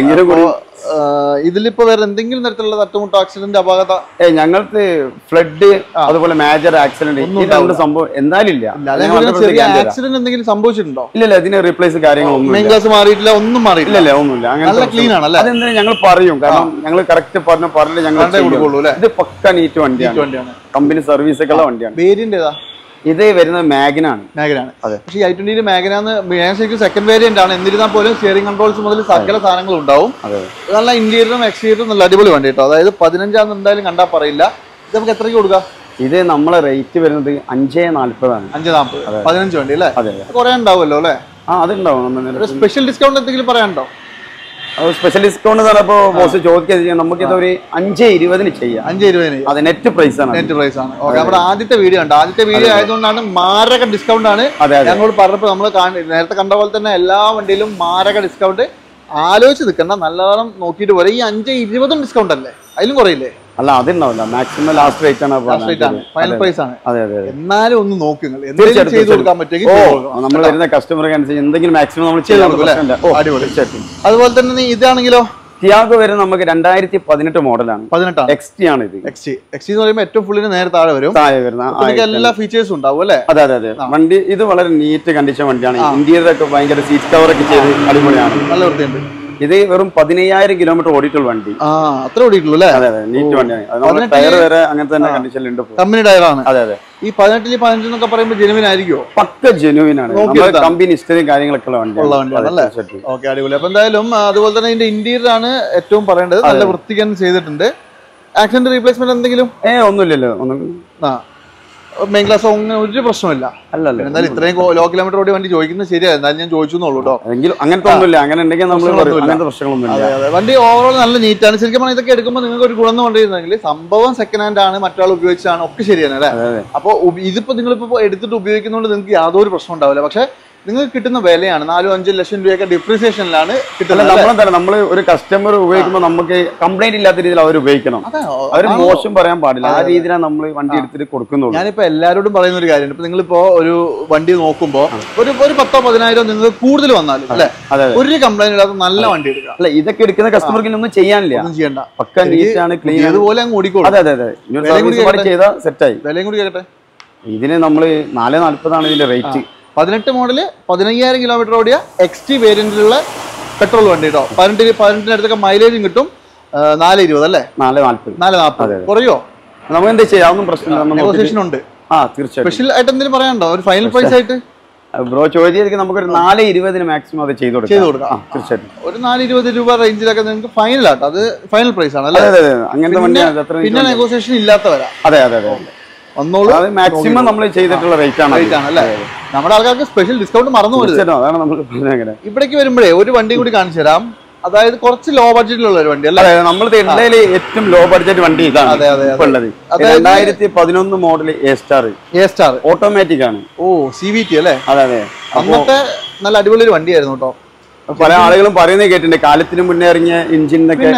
ഇതിലിപ്പോ വേറെ എന്തെങ്കിലും തരത്തിലുള്ള തട്ടുമുട്ടോ ആക്സിഡന്റ് അപാകത? ഏ ഞങ്ങൾക്ക് ഫ്ലഡ് അതുപോലെ മേജർ ആക്സിഡന്റ് സംഭവം എന്തായാലും ഇല്ല. ആക്സിഡന്റ് എന്തെങ്കിലും സംഭവിച്ചിട്ടുണ്ടോ? ഇല്ല, ഇതിന് റീപ്ലേസ് കാര്യങ്ങളൊന്നും മെയിൻ ക്ലാസ് മാറിയിട്ടില്ല, ഒന്നും മാറിയിട്ടില്ല. ഒന്നുമില്ല. നല്ല ക്ലീൻ ആണല്ലേ? അതെന്താ ഞങ്ങൾ പറയും, കാരണം ഞങ്ങൾ കറക്റ്റ് പറഞ്ഞ പറഞ്ഞില്ല ഞങ്ങൾ. ഇത് പക്ക നീറ്റ് വണ്ടിയാണ്, കമ്പനി സർവീസ് ഒക്കെ ഉള്ള വണ്ടിയാണ്. വേരിയന്റ് ഏതാ? ഇത് വരുന്നത് മാഗ്നാണ്. മാഗ്നാണ്. അതെ. പക്ഷേ ഐ ട്വന്റിയിൽ മാഗ്നാന്ന് ശരിക്കും സെക്കൻഡ് വേരിയന്റ് ആണ്. എന്നിരുന്നാൽ പോലും സ്റ്റിയറിംഗ് കൺട്രോൾസ് മുതൽ സകല സാധനങ്ങളും ഉണ്ടാവും. നല്ല ഇന്റീരിയറും എക്സ്റ്റീരിയറും നല്ല അടിപൊളി വണ്ടി കേട്ടോ. അതായത് പതിനഞ്ചാന്ന് എന്തായാലും കണ്ടാൽ പറയില്ല. ഇത് നമുക്ക് എത്രയ്ക്ക് കൊടുക്കാം? ഇത് നമ്മളെ റേറ്റ് വരുന്നത് അഞ്ചേ നാല്പതാണ്. അഞ്ച് നാൽപ്പത് പതിനഞ്ച് വണ്ടി അല്ലേ? അതെ. കുറെ ഉണ്ടാവുമല്ലോ അല്ലേ? ആ, അതുണ്ടാവും. സ്പെഷ്യൽ ഡിസ്കൗണ്ട് എന്തെങ്കിലും പറയാനുണ്ടോ? സ്പെഷ്യൽ ഡിസ്കൗണ്ട് ബോസ് ചോദിക്കുക, നമുക്ക് ഇതൊരു അഞ്ചേ ഇരുപതിന് ചെയ്യാം. അഞ്ചേ ഇരുപതിന് അത് നെറ്റ് പ്രൈസ് ആണ്. നെറ്റ് പ്രൈസ് ആണ്. ഓക്കെ. നമ്മുടെ ആദ്യത്തെ വീഡിയോ ഉണ്ട്. ആദ്യത്തെ വീഡിയോ ആയതുകൊണ്ടാണ് മാരക ഡിസ്കൗണ്ട് ആണ്. ഞങ്ങൾ പറഞ്ഞപ്പോൾ നമ്മൾ നേരത്തെ കണ്ട പോലെ തന്നെ എല്ലാ വണ്ടിയിലും മാരക ഡിസ്കൗണ്ട്. ആലോചിച്ച് നിൽക്കണ്ട, നല്ലവണ്ണം നോക്കിയിട്ട് പോലെ. ഈ അഞ്ചേ ഇരുപതും ഡിസ്കൗണ്ട് അല്ലേ? അതിലും കുറയില്ലേ? അല്ല, അതുണ്ടാവില്ല. മാക്സിമം ലാസ്റ്റ് റേറ്റ് ആണ്, ഫൈനൽ പ്രൈസ് ആണ്. അതെ അതെ. എന്നാലും ഒന്ന് നോക്കുക, എന്തെങ്കിലും ചെയ്ത് കൊടുക്കാൻ പറ്റുമെങ്കിൽ നമ്മൾ വരുന്ന കസ്റ്റമർക്ക് അനുസരിച്ച് എന്തെങ്കിലും മാക്സിമം നമ്മൾ ചെയ്ത് കൊടുക്കും. അടിപൊളി. അതുപോലെ തന്നെ ഇതാണെങ്കിലോ ടിയാഗോ വരും നമുക്ക് രണ്ടായിരത്തി പതിനെട്ട് മോഡലാണ്. പതിനെട്ടാണ്. എക്സ്റ്റി ആണ് ഇത്. എക്സ്റ്റി എക്സ്റ്റി എന്ന് പറയുമ്പോൾ ഏറ്റവും ഫുള്ളിന് നേരെ താഴെ വരും. താഴെ വരുന്ന എല്ലാ ഫീച്ചേഴ്സും ഉണ്ടാവും അല്ലേ? അതെ അതെ അതെ. വണ്ടി ഇത് വളരെ നീറ്റ് കണ്ടീഷൻ വണ്ടിയാണ്. ഇന്റീരിയർ ഒക്കെ ഭയങ്കര സീറ്റ് കവർ ഒക്കെ ചെയ്ത് അടിപൊളിയാണ്. നല്ല വൃത്തിയുണ്ട്. ഇത് വെറും പതിനയ്യായിരം കിലോമീറ്റർ ഓടിയിട്ടുള്ള വണ്ടി. അത്ര ഓടിയിട്ടുള്ളൂ അല്ലേ? അതെ അതെ. നീറ്റ് വണ്ടിയാണ്. ടയർ വരെ അങ്ങനത്തെ തന്നെ കണ്ടീഷനിലുണ്ട്. കമ്പനി ടയറാണ്. അതെ അതെ. ഈ പതിനെട്ടില് പതിനഞ്ചെന്നൊക്കെ പറയുമ്പോൾ ജെനുവിൻ ആയിരിക്കുമോ? പക്ക ജെനുവിൻ ആണ്. കമ്പനി ഹിസ്റ്ററിയും കാര്യങ്ങളൊക്കെ ഉള്ള വണ്ടിയാണ്. ഓക്കെ, അടിപൊളി. അപ്പൊ എന്തായാലും അതുപോലെ തന്നെ ഇതിന്റെ ഇന്റീരിയർ ആണ് ഏറ്റവും പറയേണ്ടത്. നല്ല വൃത്തിക്കാൻ ചെയ്തിട്ടുണ്ട്. ആക്സിഡന്റ് റീപ്ലേസ്മെന്റ് എന്തെങ്കിലും? ഏ ഒന്നുമില്ലല്ലോ. ഒന്നും ആ മെയിൻ ക്ലാസ് അങ്ങനെ ഒരു പ്രശ്നമില്ല. അല്ലല്ലോ. എന്തായാലും ഇത്രയും ലോ കിലോമീറ്റർ ഓടി വണ്ടി ചോദിക്കുന്നത് ശരിയാണ്. എന്തായാലും ഞാൻ ചോദിച്ചു എന്നുള്ളൂ കേട്ടോ. എങ്കിലും അങ്ങനത്തെ ഒന്നുമില്ല. അങ്ങനെ ഉണ്ടെങ്കിൽ നമ്മൾ അങ്ങനത്തെ പ്രശ്നങ്ങളൊന്നും. വണ്ടി ഓവറോൾ നല്ല നീറ്റാണ്. ശരിക്കും പറഞ്ഞാൽ ഇതൊക്കെ എടുക്കുമ്പോൾ നിങ്ങൾക്ക് ഒരു ഗുണം എന്ന് പറഞ്ഞിരുന്നെങ്കിൽ സംഭവം സെക്കൻഡ് ഹാൻഡ് ആണ്, മറ്റാൾ ഉപയോഗിച്ചാണ്, ഒക്കെ ശരിയാണ് അല്ലേ? അപ്പോൾ ഇതിപ്പോ നിങ്ങളിപ്പോ എടുത്തിട്ട് ഉപയോഗിക്കുന്നതുകൊണ്ട് നിങ്ങൾക്ക് യാതൊരു പ്രശ്നം ഉണ്ടാവില്ല. പക്ഷെ നിങ്ങൾക്ക് കിട്ടുന്ന വിലയാണ്. നാലും അഞ്ചും ലക്ഷം രൂപയൊക്കെ ഡിപ്രീസിയേഷനിലാണ് കിട്ടുന്നത്. നമ്മളെന്താണ് നമ്മൾ ഒരു കസ്റ്റമർ ഉപയോഗിക്കുമ്പോൾ നമുക്ക് കംപ്ലൈന്റ് ഇല്ലാത്ത രീതിയിൽ അവർ ഉപയോഗിക്കണം. അവർ മോശം പറയാൻ പാടില്ല. ആ രീതിയിലാണ് നമ്മൾ വണ്ടി എടുത്തിട്ട് കൊടുക്കുന്നത്. ഞാനിപ്പോ എല്ലാവരോടും പറയുന്ന ഒരു കാര്യമാണ്, ഇപ്പൊ നിങ്ങളിപ്പോ ഒരു വണ്ടി നോക്കുമ്പോ ഒരു ഒരു പത്തോ പതിനായിരം നിങ്ങൾക്ക് കൂടുതൽ വന്നാലും അല്ലെ, ഒരു കംപ്ലൈന്റ് ഇല്ലാത്ത നല്ല വണ്ടി എടുക്കുക. അല്ല, ഇതൊക്കെ എടുക്കുന്ന കസ്റ്റമർക്ക് ഒന്നും ചെയ്യാനില്ല. ഒന്നും ചെയ്യണ്ട. പക്ക നീറ്റാണ്, ക്ലീൻ. അതുപോലെ അങ്ങ് ഓടിക്കോളും. അതെ അതെ അതെ. ചെയ്താൽ സെറ്റായി. വിലയും കൂടി കേട്ടെ. ഇതിന് നമ്മള് നാല് നാല്പതാണ് ഇതിന്റെ റേറ്റ്. പതിനെട്ട് മോഡല് പതിനയ്യായിരം കിലോമീറ്റർ ഓടിയ എക്സ്റ്റി വേരിയന്റിലുള്ള പെട്രോൾ വണ്ടി കേട്ടോ. പതിനെട്ടിന് പതിനെട്ടിന് അടുത്തൊക്കെ മൈലേജും കിട്ടും. നാല് ഇരുപത് അല്ലേ? നാല് നാല്പത്. നാല് നാൽപ്പത് കുറയോ? നമുക്ക് എന്താ ചെയ്യാവുന്ന പ്രശ്നമില്ല. നെഗോസിയേഷൻ ഉണ്ട്. ആ തീർച്ചയായും. സ്പെഷ്യൽ ആയിട്ട് എന്തെങ്കിലും പറയാനുണ്ടോ? ഒരു ഫൈനൽ പ്രൈസ് ആയിട്ട് ബ്രോ ചോദിച്ചായിരിക്കും നമുക്കൊരു നാല് ഇരുപതിന് മാക്സിമം അത് ചെയ്ത് കൊടുക്കാം. ചെയ്ത് കൊടുക്കാം തീർച്ചയായിട്ടും. ഒരു നാല് ഇരുപത് രൂപ റേഞ്ചിലൊക്കെ നിങ്ങൾക്ക് ഫൈനൽ ആട്ടോ. അത് ഫൈനൽ പ്രൈസ് ആണ് അല്ലേ? അതെ അതെ. അങ്ങനത്തെ വണ്ടിയാണ്. പിന്നെ നെഗോസിയേഷൻ ഇല്ലാത്തവരാ. അതെ അതെ അതെ. ഒന്നോളൂ. മാക്സിമം നമ്മൾ ചെയ്തിട്ടുള്ള റേറ്റ് ആണ്. റേറ്റ് ആണ് അല്ലേ? നമ്മുടെ ആൾക്കാർക്ക് സ്പെഷ്യൽ ഡിസ്കൗണ്ട് മറന്നു പോലും. അതാണ് നമ്മൾ പറഞ്ഞത്. ഇവിടേക്ക് വരുമ്പോഴേ ഒരു വണ്ടി കൂടി കാണിച്ചു തരാം. അതായത് കുറച്ച് ലോ ബഡ്ജറ്റിലുള്ള ഒരു വണ്ടി അല്ലേ? നമ്മൾ ഇന്ത്യയിലെ ഏറ്റവും ലോ ബഡ്ജറ്റ് വണ്ടി ഇതാണ്. അതെ അതെ ഉള്ളത്. രണ്ടായിരത്തി പതിനൊന്ന് model A star. A star automatic ആണ്. ഓ, സി വി ടി അല്ലേ? അതെ അതെ. അന്നത്തെ നല്ല അടിപൊളി ഒരു വണ്ടിയായിരുന്നു കേട്ടോ. പല ആളുകളും പറയുന്നത് കേട്ടിട്ടുണ്ട്, കാലത്തിന് മുന്നേ ഇറങ്ങിയ എഞ്ചിനൊക്കെ.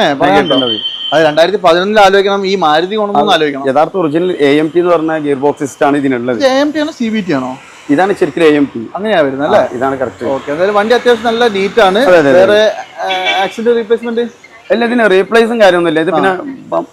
അത് രണ്ടായിരത്തി പതിനൊന്നിൽ ആലോചിക്കണം. ഈ മാരുതി കൊണ്ടൊന്നും ആലോചിക്കണം. യഥാർത്ഥ ഒറിജിനൽ എ എം ടി എന്ന് പറഞ്ഞ ഗിയർ ബോക്സ് സിസ്റ്റം ആണ് ഇതിനുള്ളത്. എ എം ടി ആണോ സി വി ടി ആണോ? ഇതാണ് ശരിക്കും എ എം ടി. അങ്ങനെയാ വരുന്നത് അല്ലേ? ഇതാണ് കറക്റ്റ്. ഓക്കെ. എന്തായാലും വണ്ടി അത്യാവശ്യം നല്ല നീറ്റ് ആണ്. വേറെ ആക്സിഡന്റ് റീപ്ലേസ്മെന്റ് അല്ല, ഇതിന് റീപ്ലേസും കാര്യമൊന്നുമില്ല. ഇത് പിന്നെ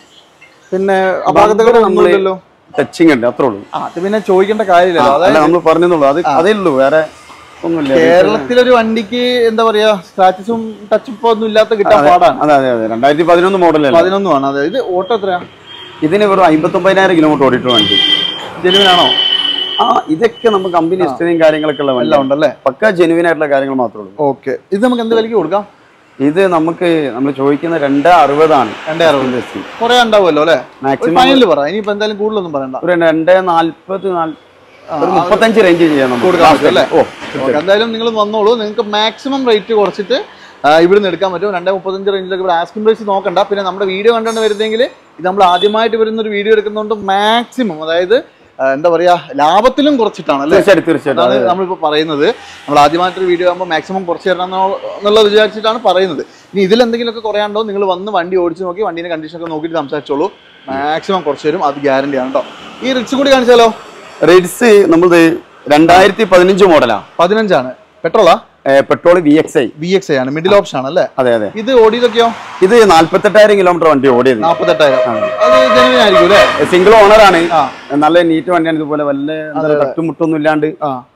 പിന്നെ അപാകതകൾ നമ്മളില്ലല്ലോ. ടച്ചിങ് ഉണ്ട്, അത്രേ ഉള്ളൂ. അത് പിന്നെ ചോദിക്കേണ്ട കാര്യമില്ലല്ലോ. അതായത് നമ്മൾ പറഞ്ഞെന്നുള്ളൂ. അത് അതേ ഉള്ളൂ, വേറെ ഒന്നുമില്ല. കേരളത്തിലൊരു വണ്ടിക്ക് എന്താ പറയാ, സ്ക്രാച്ചസും ടച്ചും ഒന്നും ഇല്ലാത്ത കിട്ടാൻ പാടാണ്. അതെ അതെ അതെ. രണ്ടായിരത്തി പതിനൊന്ന് മോഡൽ പതിനൊന്നും ആണ്. അതായത് ഓട്ടോ എത്രയാ? ഇതിന് വെറും അമ്പത്തൊമ്പതിനായിരം കിലോമീറ്റർ ഓടിയിട്ട് വണ്ടി. ജെനുവിനാണോ? ആ, ഇതൊക്കെ നമുക്ക് കമ്പനി ഹിസ്റ്ററിയും കാര്യങ്ങളൊക്കെ ഉള്ള എല്ലാം ഉണ്ടല്ലേ? പക്ക ജെനുവിൻ ആയിട്ടുള്ള കാര്യങ്ങൾ മാത്രമേ ഉള്ളൂ. ഓക്കെ. ഇത് നമുക്ക് എന്ത് വിലയ്ക്ക് കൊടുക്കാം? ഇത് നമുക്ക് നമ്മൾ ചോദിക്കുന്ന രണ്ട് അറുപതാണ്. രണ്ടേ അറുപത് കുറെ ഉണ്ടാവുമല്ലോ അല്ലെ? മാക്സിമം ഫൈനൽ പറ. ഇനിയിപ്പോ എന്തായാലും കൂടുതലൊന്നും പറയണ്ട. ഒരു രണ്ട് നാല്പത് മുപ്പത്തഞ്ച് റേഞ്ച് ചെയ്യാൻ നമുക്ക് കൊടുക്കാൻ പറ്റും അല്ലേ? ഓ, എന്തായാലും നിങ്ങൾ വന്നോളൂ. നിങ്ങൾക്ക് മാക്സിമം റേറ്റ് കുറച്ചിട്ട് ഇവിടുന്ന് എടുക്കാൻ പറ്റും. രണ്ടേ മുപ്പത്തഞ്ച് റേഞ്ചിലൊക്കെ ഇവിടെ ആസ്കിംഗ് പ്രൈസ് നോക്കണ്ട. പിന്നെ നമ്മുടെ വീഡിയോ കണ്ടാണ് വരുന്നതെങ്കിൽ ഇത് നമ്മൾ ആദ്യമായിട്ട് വരുന്ന ഒരു വീഡിയോ എടുക്കുന്നതുകൊണ്ട് മാക്സിമം, അതായത് എന്താ പറയാ, ലാഭത്തിലും കുറച്ചിട്ടാണ് അല്ലേ? തീർച്ചയായിട്ടും അതാണ് നമ്മളിപ്പോൾ പറയുന്നത്. നമ്മൾ ആദ്യമായിട്ടൊരു വീഡിയോ ആകുമ്പോൾ മാക്സിമം കുറച്ച് തരണം എന്നുള്ളത് വിചാരിച്ചിട്ടാണ് പറയുന്നത്. ഇനി ഇതിലെന്തെങ്കിലുമൊക്കെ കുറയാണ്ടോ നിങ്ങൾ വന്ന് വണ്ടി ഓടിച്ച് നോക്കി വണ്ടീൻ്റെ കണ്ടീഷനൊക്കെ നോക്കിയിട്ട് സംസാരിച്ചോളൂ. മാക്സിമം കുറച്ച് തരും, അത് ഗ്യാരണ്ടി ആണ് കേട്ടോ. ഈ റിറ്റ്സ് കൂടി കാണിച്ചാലോ? റിറ്റ്സ് നമ്മളത് രണ്ടായിരത്തി പതിനഞ്ച് മോഡലാ. പതിനഞ്ചാണ്. പെട്രോളാ? Petrol V X I. V X I ആണ്, മിഡിൽ ഓപ്ഷൻ ആണ് അല്ലേ? അതെ അതെ. ഇത് ഓടിയതൊക്കെയോ? ഇത് നാല്പത്തെട്ടായിരം കിലോമീറ്റർ വണ്ടി ഓടിയത്. നാല്പത്തെട്ടായിരം അത് ജെനുവിൻ ആയിരിക്കും അല്ലേ? സിംഗിൾ ഓണർ ആണ്. നല്ല നീറ്റ് വണ്ടിയാണ്. ഇതുപോലെ വല്ല തട്ടുമുട്ടൊന്നും ഇല്ലാണ്ട്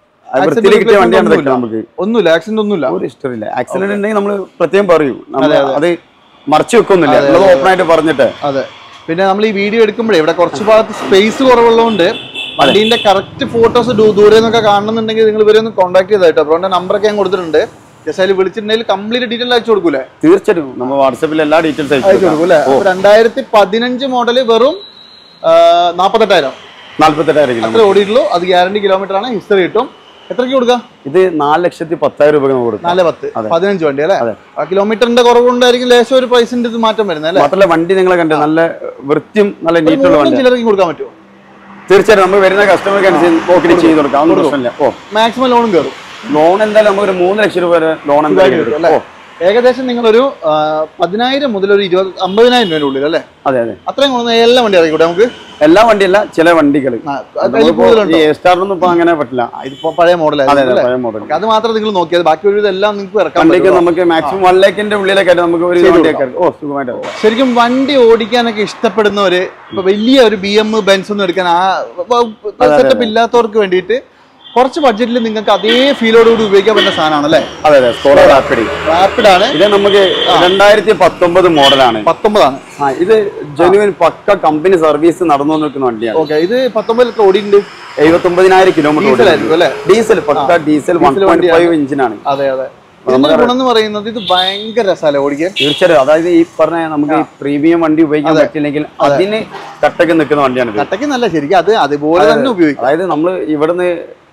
കിട്ടിയ വണ്ടിയാണ് നമുക്ക്. ഒന്നുമില്ല, ആക്സിഡന്റ് ഒന്നുമില്ല, ഒരു ഇഷ്ടമില്ല. ആക്സിഡന്റ് ഉണ്ടെങ്കിൽ നമ്മൾ പ്രത്യേകം പറയൂ, അത് മറച്ചു വെക്കൊന്നുമില്ല, ഓപ്പൺ ആയിട്ട് പറഞ്ഞിട്ട്. അതെ. പിന്നെ നമ്മൾ ഈ വീഡിയോ എടുക്കുമ്പോഴേ ഇവിടെ കുറച്ച് ഭാഗത്ത് സ്പേസ് കുറവുള്ളതുകൊണ്ട് വണ്ടീന്റെ കറക്റ്റ് ഫോട്ടോസ് ദൂരെ നിന്നൊക്കെ കാണുന്നുണ്ടെങ്കിൽ നിങ്ങൾ ഇവരെ ഒന്ന് കോൺടാക്ട് ചെയ്തായിട്ടോ. അവരുടെ നമ്പറൊക്കെ ഞാൻ കൊടുത്തിട്ടുണ്ട്. ജസ്റ്റ് വിളിച്ചിട്ടുണ്ടെങ്കിൽ കംപ്ലീറ്റ് ഡീറ്റെയിൽ അയച്ചു കൊടുക്കൂലേ? തീർച്ചയായിട്ടും നമ്മൾ വാട്സാപ്പിൽ എല്ലാ ഡീറ്റെയിൽസ് അയച്ചു കൊടുക്കും അല്ലേ? രണ്ടായിരത്തി പതിനഞ്ച് മോഡല് വെറും നാപ്പത്തെട്ടായിരം നാല്പത്തെട്ടായിരം കിലോമീറ്റർ ഓടിയിട്ടുള്ളൂ. അത് ഗ്യാരണ്ടി കിലോമീറ്റർ ആണ്. ഹിസ്റ്ററി കിട്ടും. എത്രയ്ക്ക് കൊടുക്കാം? ഇത് നാല് ലക്ഷത്തി പത്തായിരം രൂപ കൊടുക്കും. നാല് പത്ത് പതിനഞ്ച് വണ്ടി അല്ലേ? ആ കിലോമീറ്ററിന്റെ കുറവുണ്ടായിരിക്കും ലേശം ഒരു പ്രൈസിന്റെ ഇത് മാറ്റം വരുന്നത് അല്ലേ? മാത്രമല്ല വണ്ടി നിങ്ങളെ കണ്ടേ നല്ല വൃത്തിയും നല്ല നീറ്റുള്ള വണ്ടി. ചിലർക്ക് കൊടുക്കാൻ പറ്റുമോ? തീർച്ചയായിട്ടും നമ്മൾ വരുന്ന കസ്റ്റമർക്ക് അനുസരിച്ച് നോക്കി ചെയ്ത് കൊടുക്കാം. മാക്സിമം ലോണും കയറും. ലോൺ എന്തായാലും നമുക്ക് ഒരു മൂന്ന് ലക്ഷം രൂപ വരെ ലോൺ എന്തായാലും ഏകദേശം നിങ്ങളൊരു പതിനായിരം മുതൽ ഒരു ഇരുപത് അമ്പതിനായിരം രൂപയുടെ ഉള്ളിൽ അല്ലേ? അതെ അതെ. അത്രയും കൊണ്ടുവന്ന എല്ലാ വണ്ടി അറിയിക്കൂടെ നമുക്ക്? എല്ലാ വണ്ടിയല്ല, ചില വണ്ടികൾ. സ്റ്റാറിനൊന്നും ഇപ്പൊ അങ്ങനെ പറ്റില്ല. ഇതിപ്പോ പഴയ മോഡലാണ്. പഴയ മോഡൽ. അത് മാത്രം നിങ്ങൾ നോക്കിയത്, ബാക്കി ഒരു ഇതെല്ലാം നിങ്ങൾക്ക് ഇറക്കാം. നമുക്ക് മാക്സിമം വൺ ലേക്കിന്റെ ഉള്ളിലൊക്കെ നമുക്ക് ഒരു ഓ സുഖമായിട്ട്. ശരിക്കും വണ്ടി ഓടിക്കാനൊക്കെ ഇഷ്ടപ്പെടുന്നവര്, ഇപ്പൊ വലിയ ഒരു ബി എം ബെൻസ് ഒന്നും എടുക്കാൻ ആ സെറ്റപ്പ് ഇല്ലാത്തവർക്ക് വേണ്ടിയിട്ട് കുറച്ച് ബഡ്ജറ്റിൽ നിങ്ങൾക്ക് അതേ ഫീലോടുകൂടി ഉപയോഗിക്കാൻ പറ്റുന്ന സാധനമാണ് അല്ലേ? അതെ അതെ. Skoda rapid. റാപ്പിഡ് ആണ്. ഇത് നമുക്ക് രണ്ടായിരത്തി പത്തൊമ്പത് മോഡലാണ്. പത്തൊമ്പതാണ്. ആ, ഇത് ജെനുവിൻ പക്ക കമ്പനി സർവീസ് നടന്നു നിൽക്കുന്ന വണ്ടിയാണ്. ഓക്കെ. ഇത് പത്തൊമ്പതിൽ ഓടിയിട്ടുണ്ട്. എഴുപത്തി ഒമ്പതിനായിരം കിലോമീറ്റർ അല്ലേ? Diesel, pukka diesel one point five ഇഞ്ചിനാണ്. അതെ അതെ. ഗുണമെന്ന് പറയുന്നത് ഇത് ഭയങ്കര രസമല്ലേ ഓടിക്കാൻ? തീർച്ചയായും. അതായത് ഈ പറഞ്ഞ നമുക്ക് പ്രീമിയം വണ്ടി ഉപയോഗിക്കാൻ പറ്റില്ലെങ്കിൽ അതിന് കട്ടക്ക് നിൽക്കുന്ന വണ്ടിയാണ്. കട്ടക്ക് നല്ല ശരിക്കും അത് അതുപോലെ തന്നെ ഉപയോഗിക്കും. അതായത് നമ്മൾ ഇവിടുന്ന്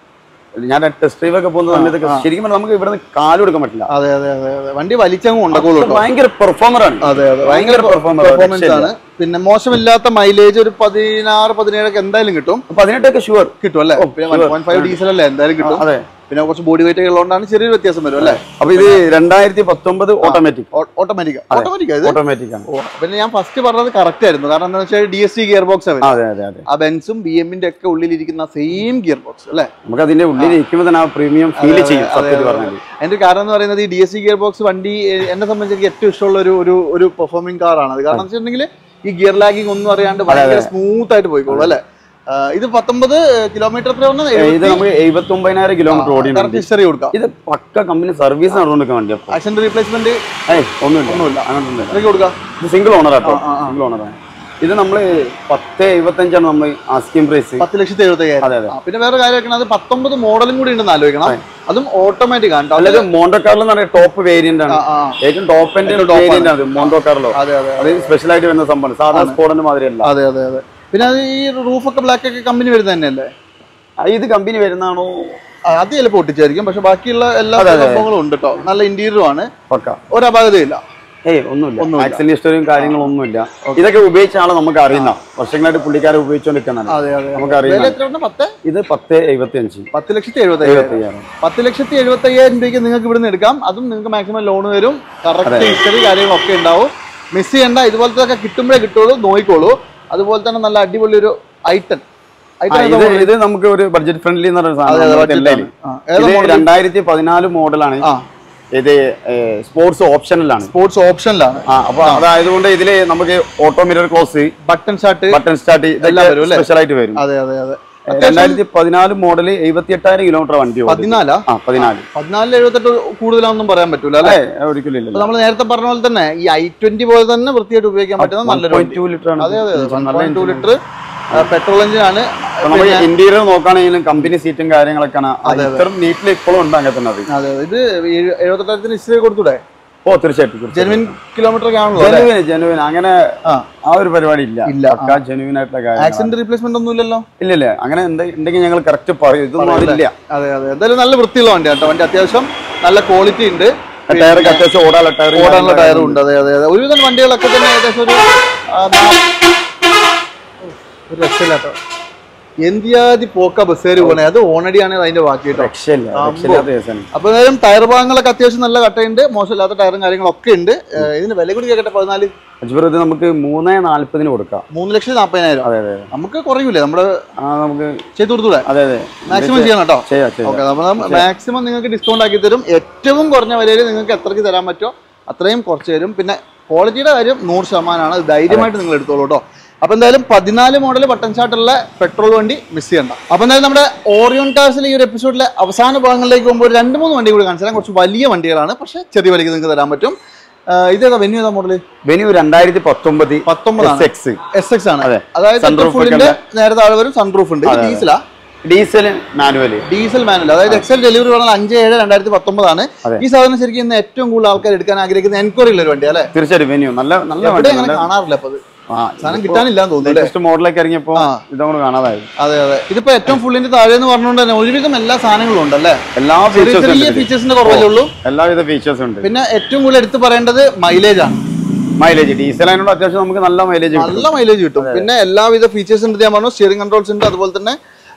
ഞാൻ ടെസ്റ്റ് ഡ്രൈവ് ഒക്കെ പോകുന്ന സമയത്ത് ശരിക്കും നമുക്ക് ഇവിടുന്ന് കാല് കൊടുക്കാൻ പറ്റില്ല. അതെ അതെ അതെ. വണ്ടി വലിച്ചങ്ങ് ഉണ്ടാക്കുള്ളൂ. ഭയങ്കര പെർഫോമർ ആണ്. അതെ അതെ. ഭയങ്കര പെർഫോമൻസ് ആണ്. പിന്നെ മോശമില്ലാത്ത മൈലേജ് ഒരു പതിനാറ് പതിനേഴൊക്കെ എന്തായാലും കിട്ടും. പതിനെട്ടൊക്കെ ഷുവർ കിട്ടും അല്ലേ? ഫൈവ് ഡീസൽ അല്ലേ? എന്തായാലും കിട്ടും. അതെ. പിന്നെ കുറച്ച് ബോഡി വെയിറ്റ് ഉള്ളതുകൊണ്ടാണ് ചെറിയൊരു വ്യത്യാസം വരും അല്ലേ? അപ്പൊ ഇത് രണ്ടായിരത്തി പത്തൊമ്പത് ഓട്ടോമാറ്റിക് ഓട്ടോമാറ്റിക് ഓട്ടോമാറ്റിക് ഓട്ടോമാറ്റിക് ആണ്. പിന്നെ ഞാൻ ഫസ്റ്റ് പറഞ്ഞത് കറക്റ്റ് ആയിരുന്നു. കാരണം എന്താ വെച്ചാൽ D S C gear box ആ ബെൻസും ബി എമ്മിന്റെ ഒക്കെ ഉള്ളിലിരിക്കുന്ന സെയിം ഗിയർ ബോക്സ് അല്ലേ? നമുക്ക് അതിന്റെ ഉള്ളിൽ ഇരിക്കുമ്പോൾ തന്നെ ആ പ്രീമിയം ഫീൽ ചെയ്യും. അതിന്റെ കാരണം എന്ന് പറയുന്നത് ഈ D S C gear box വണ്ടി എന്നെ സംബന്ധിച്ച് എനിക്ക് ഏറ്റവും ഇഷ്ടമുള്ള ഒരു ഒരു ഒരു പെർഫോമിംഗ് കാറാണ് അത്. കാരണം വെച്ചിട്ടുണ്ടെങ്കിൽ ഈ ഗിയർ ലാഗിങ് ഒന്നും അറിയാണ്ട് ഭയങ്കര സ്മൂത്ത് ആയിട്ട് പോയിക്കോളൂ അല്ലേ? ഇത് പത്തൊമ്പത് കിലോമീറ്റർ ഇത് നമുക്ക് എഴുപത്തി ഒമ്പതിനായിരം കിലോമീറ്റർ ഓടി ഹിസ്റ്ററി കൊടുക്കാം. ഇത് പക്ക കമ്പനി സർവീസ് നടന്നുകൊണ്ടിരിക്കുന്ന വണ്ടി. ആക്സിഡന്റ് റീപ്ലേസ്മെന്റ് ഒന്നുമില്ല ഒന്നുമില്ല അങ്ങനെ കൊടുക്കാം. ഇത് സിംഗിൾ ഓണർ ആട്ടോ. സിംഗിൾ ഓണറാണ്. ഇത് നമ്മള് പത്ത് എഴുപത്തി അഞ്ചാണ് നമ്മൾ ആസ്കിംഗ് പ്രൈസ്. പത്ത് ലക്ഷത്തി എഴുപത്തി അയ്യായിരം. അതെ അതെ. പിന്നെ വേറെ കാര്യം അത് പത്തൊമ്പത് മോഡലും കൂടി ഉണ്ടെന്ന് ആലോചിക്കണം. അതും ഓട്ടോമാറ്റിക് ആണ്. അതായത് മോണ്ടോ കാർലോ എന്ന് പറയുന്ന ടോപ്പ് വേരിയന്റ് ആണ്. ഏറ്റവും ടോപ്പ് എൻഡ് വേരിയന്റ് ആണ് മോണ്ടോ കാർലോ. അതെ അതെ. അത് സ്പെഷ്യൽ ആയിട്ട് വരുന്ന സംഭവം. സാധാരണ സ്കോഡന്റെ മാതിരിയല്ല. അതെ അതെ അതെ. പിന്നെ അത് ഈ റൂഫൊക്കെ ബ്ലാക്ക് ഒക്കെ കമ്പനി വരുന്നത് തന്നെയല്ലേ? ഇത് കമ്പനി വരുന്നതാണോ? അത് ചിലപ്പോൾ ഒട്ടിച്ചായിരിക്കും. പക്ഷെ ബാക്കിയുള്ള എല്ലാ സംഭവങ്ങളും ഉണ്ട് കേട്ടോ. നല്ല ഇന്റീരിയറും ആണ്. ഒരപാകതയില്ല. ഏയ് ഒന്നുമില്ല. ആക്സിഡന്റ് ഹിസ്റ്ററിയും കാര്യങ്ങളൊന്നുമില്ല. ഇതൊക്കെ ഉപയോഗിച്ചാണ് നമുക്ക് അറിയുന്ന വർഷങ്ങളായിട്ട് പുള്ളിക്കാരെ ഉപയോഗിച്ചുകൊണ്ടിരിക്കുന്നത്. നമുക്ക് അറിയാം. ഇത് പത്ത് എഴുപത്തി അഞ്ച് പത്ത് ലക്ഷത്തി എഴുപത്തി അയ്യായിരം പത്ത് ലക്ഷത്തി എഴുപത്തി അയ്യായിരം രൂപയ്ക്ക് നിങ്ങൾക്ക് ഇവിടുന്ന് എടുക്കാം. അതും നിങ്ങൾക്ക് മാക്സിമം ലോൺ വരും. കറക്റ്റ് ഹിസ്റ്ററി കാര്യങ്ങളൊക്കെ ഉണ്ടാവും. മിസ് ചെയ്യണ്ട. ഇതുപോലത്തെ ഒക്കെ കിട്ടുമ്പോഴേ കിട്ടുള്ളൂ. നോക്കിക്കോളൂ. അതുപോലെ തന്നെ നല്ല അടിപൊളി ഒരു ഐറ്റൻ. ഇത് നമുക്ക് ഒരു ബഡ്ജറ്റ് ഫ്രണ്ട്ലി എന്ന് പറയുന്ന രണ്ടായിരത്തി പതിനാല് മോഡലാണ്. ഇത് സ്പോർട്സ് ഓപ്ഷനിലാണ്. സ്പോർട്സ് ഓപ്ഷനിലാണ്. അപ്പൊ അതായതുകൊണ്ട് ഇതില് നമുക്ക് auto mirror close, button start, button start ഇതെല്ലാം സ്പെഷ്യൽ ആയിട്ട് വരും. അതെ അതെ അതെ. രണ്ടായിരത്തി പതിനാല് മോഡല് എഴുപത്തി എട്ടായിരം കിലോമീറ്റർ വണ്ടി. പതിനാലാ പതിനാല് പതിനാലിൽ എഴുപത്തെട്ട് കൂടുതലാണെന്നും പറയാൻ പറ്റൂല അല്ലെ? ഒരിക്കലും ഇല്ല. നമ്മൾ നേരത്തെ പറഞ്ഞ പോലെ തന്നെ ഈ ഐ ട്വന്റി പോലെ തന്നെ വൃത്തിയായിട്ട് ഉപയോഗിക്കാൻ പറ്റുന്ന നല്ലൊരു ടു ലിറ്റർ ആണ്. അതെ അതെ ടു ലിറ്റർ പെട്രോൾ എഞ്ചിൻ ആണ്. ഇന്റീരിയർ നോക്കുകയാണെങ്കിലും കമ്പനി സീറ്റും കാര്യങ്ങളൊക്കെ നീറ്റിൽ ഇപ്പോഴും ഉണ്ട് അങ്ങനെ തന്നെ. അതെ ഇത് എഴുപത്തെട്ടായിരത്തിന് ഹിസ്റ്ററി കൊടുത്തൂടെ? ഓ തീർച്ചയായിട്ടും ജെനുവിൻ കിലോമീറ്റർ ജെനുവിൻ ജെനുവിൻ അങ്ങനെ ആ ഒരു പരിപാടി ഇല്ല. ജെനുവിൻ ആയിട്ടുള്ള കാര്യം. ആക്സിഡന്റ് റീപ്ലേസ്മെന്റ് ഒന്നും ഇല്ലല്ലോ? ഇല്ലല്ല, അങ്ങനെ ഉണ്ടെങ്കിൽ ഞങ്ങൾ കറക്റ്റ് പറയും. ഇതൊന്നും അതില്ല. അതെ അതെ എന്തായാലും നല്ല വൃത്തിയുള്ള വണ്ടി കേട്ടോ. വണ്ടി അത്യാവശ്യം നല്ല ക്വാളിറ്റി ഉണ്ട്. ടയറൊക്കെ അത്യാവശ്യം ഓടാനുള്ള ടയർ ഓടാനുള്ള ടയറും ഉണ്ട്. അതെ അതെ അതെ ഒരുവിധം വണ്ടികളൊക്കെ തന്നെ ഏകദേശം ഒരു ഒരു രക്ഷയില്ലാട്ടോ. എന്തിയാതി പോക്ക ബസ്സേര് പോണേ. അത് ഓണടിയാണ് അതിന്റെ ബാക്കി കേട്ടോ. അപ്പൊ എന്തായാലും ടയർ ഭാഗങ്ങളൊക്കെ അത്യാവശ്യം നല്ല കട്ടയുണ്ട്. മോശമില്ലാത്ത ടയറും കാര്യങ്ങളൊക്കെ ഉണ്ട്. ഇതിന് വില കൂടി കേട്ടെ പതിനാല് ഇത് നമുക്ക് മൂന്നേ നാല്പതിന് കൊടുക്കാം. മൂന്ന് ലക്ഷത്തി നാപ്പതിനായിരം. അതെ അതെ നമുക്ക് കുറയൂലേ? നമ്മള് നമുക്ക് ചെയ്ത് കൊടുത്തൂടെ? അതെ അതെ മാക്സിമം ചെയ്യണം കേട്ടോ. മാക്സിമം നിങ്ങൾക്ക് ഡിസ്കൗണ്ട് ആക്കി തരും. ഏറ്റവും കുറഞ്ഞ വിലയിൽ നിങ്ങൾക്ക് എത്രയ്ക്ക് തരാൻ പറ്റുമോ അത്രയും കുറച്ച് തരും. പിന്നെ ക്വാളിറ്റിയുടെ കാര്യം നൂറ് ശതമാനമാണ്. അത് ധൈര്യമായിട്ട് നിങ്ങൾ എടുത്തോളൂ കേട്ടോ. അപ്പൊ എന്തായാലും പതിനാല് മോഡൽ ബട്ടൺ ഷാട്ടുള്ള പെട്രോൾ വണ്ടി മിസ് ചെയ്യണ്ട. അപ്പൊ എന്തായാലും നമ്മുടെ ഓറിയോൺ കാർസിലെ ഈ ഒരു എപ്പിസോഡിലെ അവസാന ഭാഗങ്ങളിലേക്ക് പോകുമ്പോൾ രണ്ട് മൂന്ന് വണ്ടി കൂടി കാണിച്ചു തരാം. കുറച്ച് വലിയ വണ്ടികളാണ്, പക്ഷെ ചെറിയ വിലയ്ക്ക് നിങ്ങൾക്ക് തരാൻ പറ്റും. ഇതേതാ വെന്യൂ ഏതാ മോഡല്? വെന്യൂ രണ്ടായിരത്തി പത്തൊമ്പത് പത്തൊമ്പതാണ് എസ് എക്സ് ആണ്. അതായത് ഫുള്ളിന്റെ നേരെ താഴെ വരും. സൺറൂഫ് ഉണ്ട്. ഡീസലാ? Diesel manual. ഡീസൽ മാനുവൽ അതായത് എക്സൽ ഡെലിവറി പറഞ്ഞാൽ അഞ്ച് ഏഴ് രണ്ടായിരത്തി പത്തൊമ്പതാണ്. ഈ സാധനം ശരിക്കും ഇന്ന് ഏറ്റവും കൂടുതൽ ആൾക്കാർ എടുക്കാൻ ആഗ്രഹിക്കുന്ന എൻക്വയറി ഉള്ള ഒരു വണ്ടി അല്ലെ? തീർച്ചയായും വെന്യൂ നല്ല നല്ല അങ്ങനെ കാണാറില്ല. അപ്പൊ സാധനം കിട്ടാനില്ലാന്ന് തോന്നുന്നു. മോഡലൊക്കെ ഇറങ്ങിയപ്പോ ഇതോട് കാണാതായത്. അതെ അതെ ഇതിപ്പോ ഏറ്റവും ഫുള്ളിന്റെ താഴെ എന്ന് പറഞ്ഞുകൊണ്ട് തന്നെ ഒരുവിധം എല്ലാ സാധനങ്ങളും ഉണ്ടല്ലേ? എല്ലാ ചെറിയ ഫീച്ചേഴ്സിന്റെ കുറവല്ലേ ഉള്ളൂ? എല്ലാവിധ ഫീച്ചേഴ്സും ഉണ്ട്. പിന്നെ ഏറ്റവും കൂടുതൽ എടുത്ത് പറയേണ്ടത് മൈലേജ് ആണ്. മൈലേജ് ഡീസൽ ആയതുകൊണ്ട് അത്യാവശ്യം നമുക്ക് നല്ല മൈലേജ് നല്ല മൈലേജ് കിട്ടും. പിന്നെ എല്ലാവിധ ഫീച്ചേഴ്സ് ഉണ്ട്. ഞാൻ പറഞ്ഞു സ്റ്റിയറിംഗ് കൺട്രോൾസ് ഉണ്ട്. അതുപോലെ തന്നെ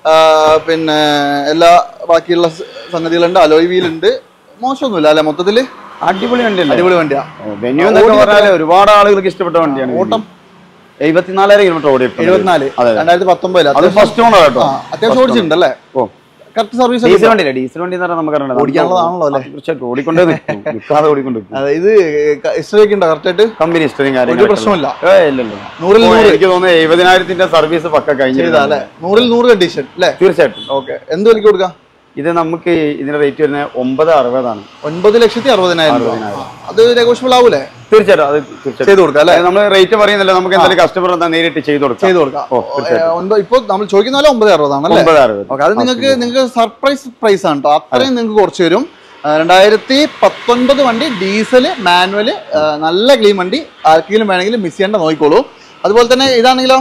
പിന്നെ എല്ലാ ബാക്കിയുള്ള സംഗതികളുണ്ട്. അലോയ് വീൽ ഉണ്ട്. മോശമൊന്നുമില്ല അല്ലെ? മൊത്തത്തില് അടിപൊളി വണ്ടിയല്ലേ? അടിപൊളി വണ്ടിയാ. വെന്യൂ എന്നൊക്കെ പറഞ്ഞാൽ ഒരുപാട് ആളുകൾക്ക് ഇഷ്ടപ്പെട്ട വണ്ടിയാണ്. ഓട്ടം എഴുപത്തിനാലായിരം കിലോമീറ്റർ ഓടി. എഴുപത്തിനാല് രണ്ടായിരത്തി പത്തൊമ്പതിൽ ഫസ്റ്റ് ഓണർ കേട്ടോ. അത്യാവശ്യം ഓടിച്ചിട്ടുണ്ടല്ലേ? ഓ കറക്റ്റ് സർവീസ്. ഡീസൽ വണ്ടിയില്ല. ഡീസൽ വണ്ടി എന്ന് പറഞ്ഞാൽ നമുക്ക് ഓടിക്കാനുള്ളതാണല്ലോ അല്ലേ? തീർച്ചയായിട്ടും ഓടിക്കൊണ്ടേ നിൽക്കാതെ ഓടിക്കൊണ്ട്. ഇത് ഹിസ്റ്ററി ഒക്കെ ഉണ്ടോ കറക്റ്റായിട്ട്? കമ്പനി ഹിസ്റ്ററിയും കാര്യങ്ങളും പ്രശ്നമില്ല. ഇല്ലല്ലോ. നൂറിൽ നൂറ് എനിക്ക് തോന്നുന്നത് എഴുപതിനായിരത്തിന്റെ സർവീസ് പക്ക കഴിഞ്ഞില്ലേ? നൂറിൽ നൂറ് കണ്ടീഷൻ അല്ലേ? തീർച്ചയായിട്ടും. ഓക്കെ എന്ത് വിലക്ക് കൊടുക്കാം? ഇത് നമുക്ക് ഇതിന്റെ റേറ്റ് വരുന്നത് ഒമ്പത് അറുപതാണ്. ഒൻപത് ലക്ഷത്തി അറുപതിനായിരം. അത് നെഗോഷ്യബിൾ ആവൂലേ? തീർച്ചയായിട്ടും അത് ചെയ്ത് കൊടുക്കാം അല്ലെ? നമ്മൾ റേറ്റ് പറയുന്നില്ല. നമുക്ക് എന്തായാലും കസ്റ്റമർ എന്താ നേരിട്ട് ചെയ്ത് കൊടുക്കാം. ചെയ്ത് കൊടുക്കാം. ഇപ്പൊ നമ്മൾ ചോദിക്കുന്ന പോലെ ഒമ്പത് അറുപതാണ് അല്ലേ? ഒമ്പത് അറുപത്. ഓക്കെ അത് നിങ്ങൾക്ക് നിങ്ങൾക്ക് സർപ്രൈസ് പ്രൈസ് ആണ് കേട്ടോ. അത്രയും നിങ്ങൾക്ക് കുറച്ച് വരും. രണ്ടായിരത്തി പത്തൊൻപത് വണ്ടി ഡീസല് മാനുവല് നല്ല ക്ലീൻ വണ്ടി. ആർക്കെങ്കിലും വേണമെങ്കിൽ മിസ് ചെയ്യേണ്ട നോക്കിക്കോളൂ. അതുപോലെ തന്നെ ഇതാണെങ്കിലോ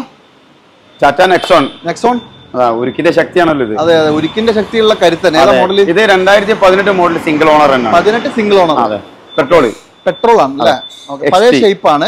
ടാറ്റ നെക്സോൺ. നെക്സോൺ ഉരുക്കിന്റെ ശക്തിയാണല്ലോ ഇത്. അതെ അതെ ഉരുക്കിന്റെ ശക്തിയുള്ള കരുത്തൻ. മോഡൽ ഇത് രണ്ടായിരത്തി പതിനെട്ട് മോഡൽ സിംഗിൾ ഓണർ തന്നെ. പതിനെട്ട് സിംഗിൾ ഓണർ. അതെ പെട്രോൾ പെട്രോൾ ആണ് അല്ലേ? പഴയ ഷേപ്പ് ആണ്.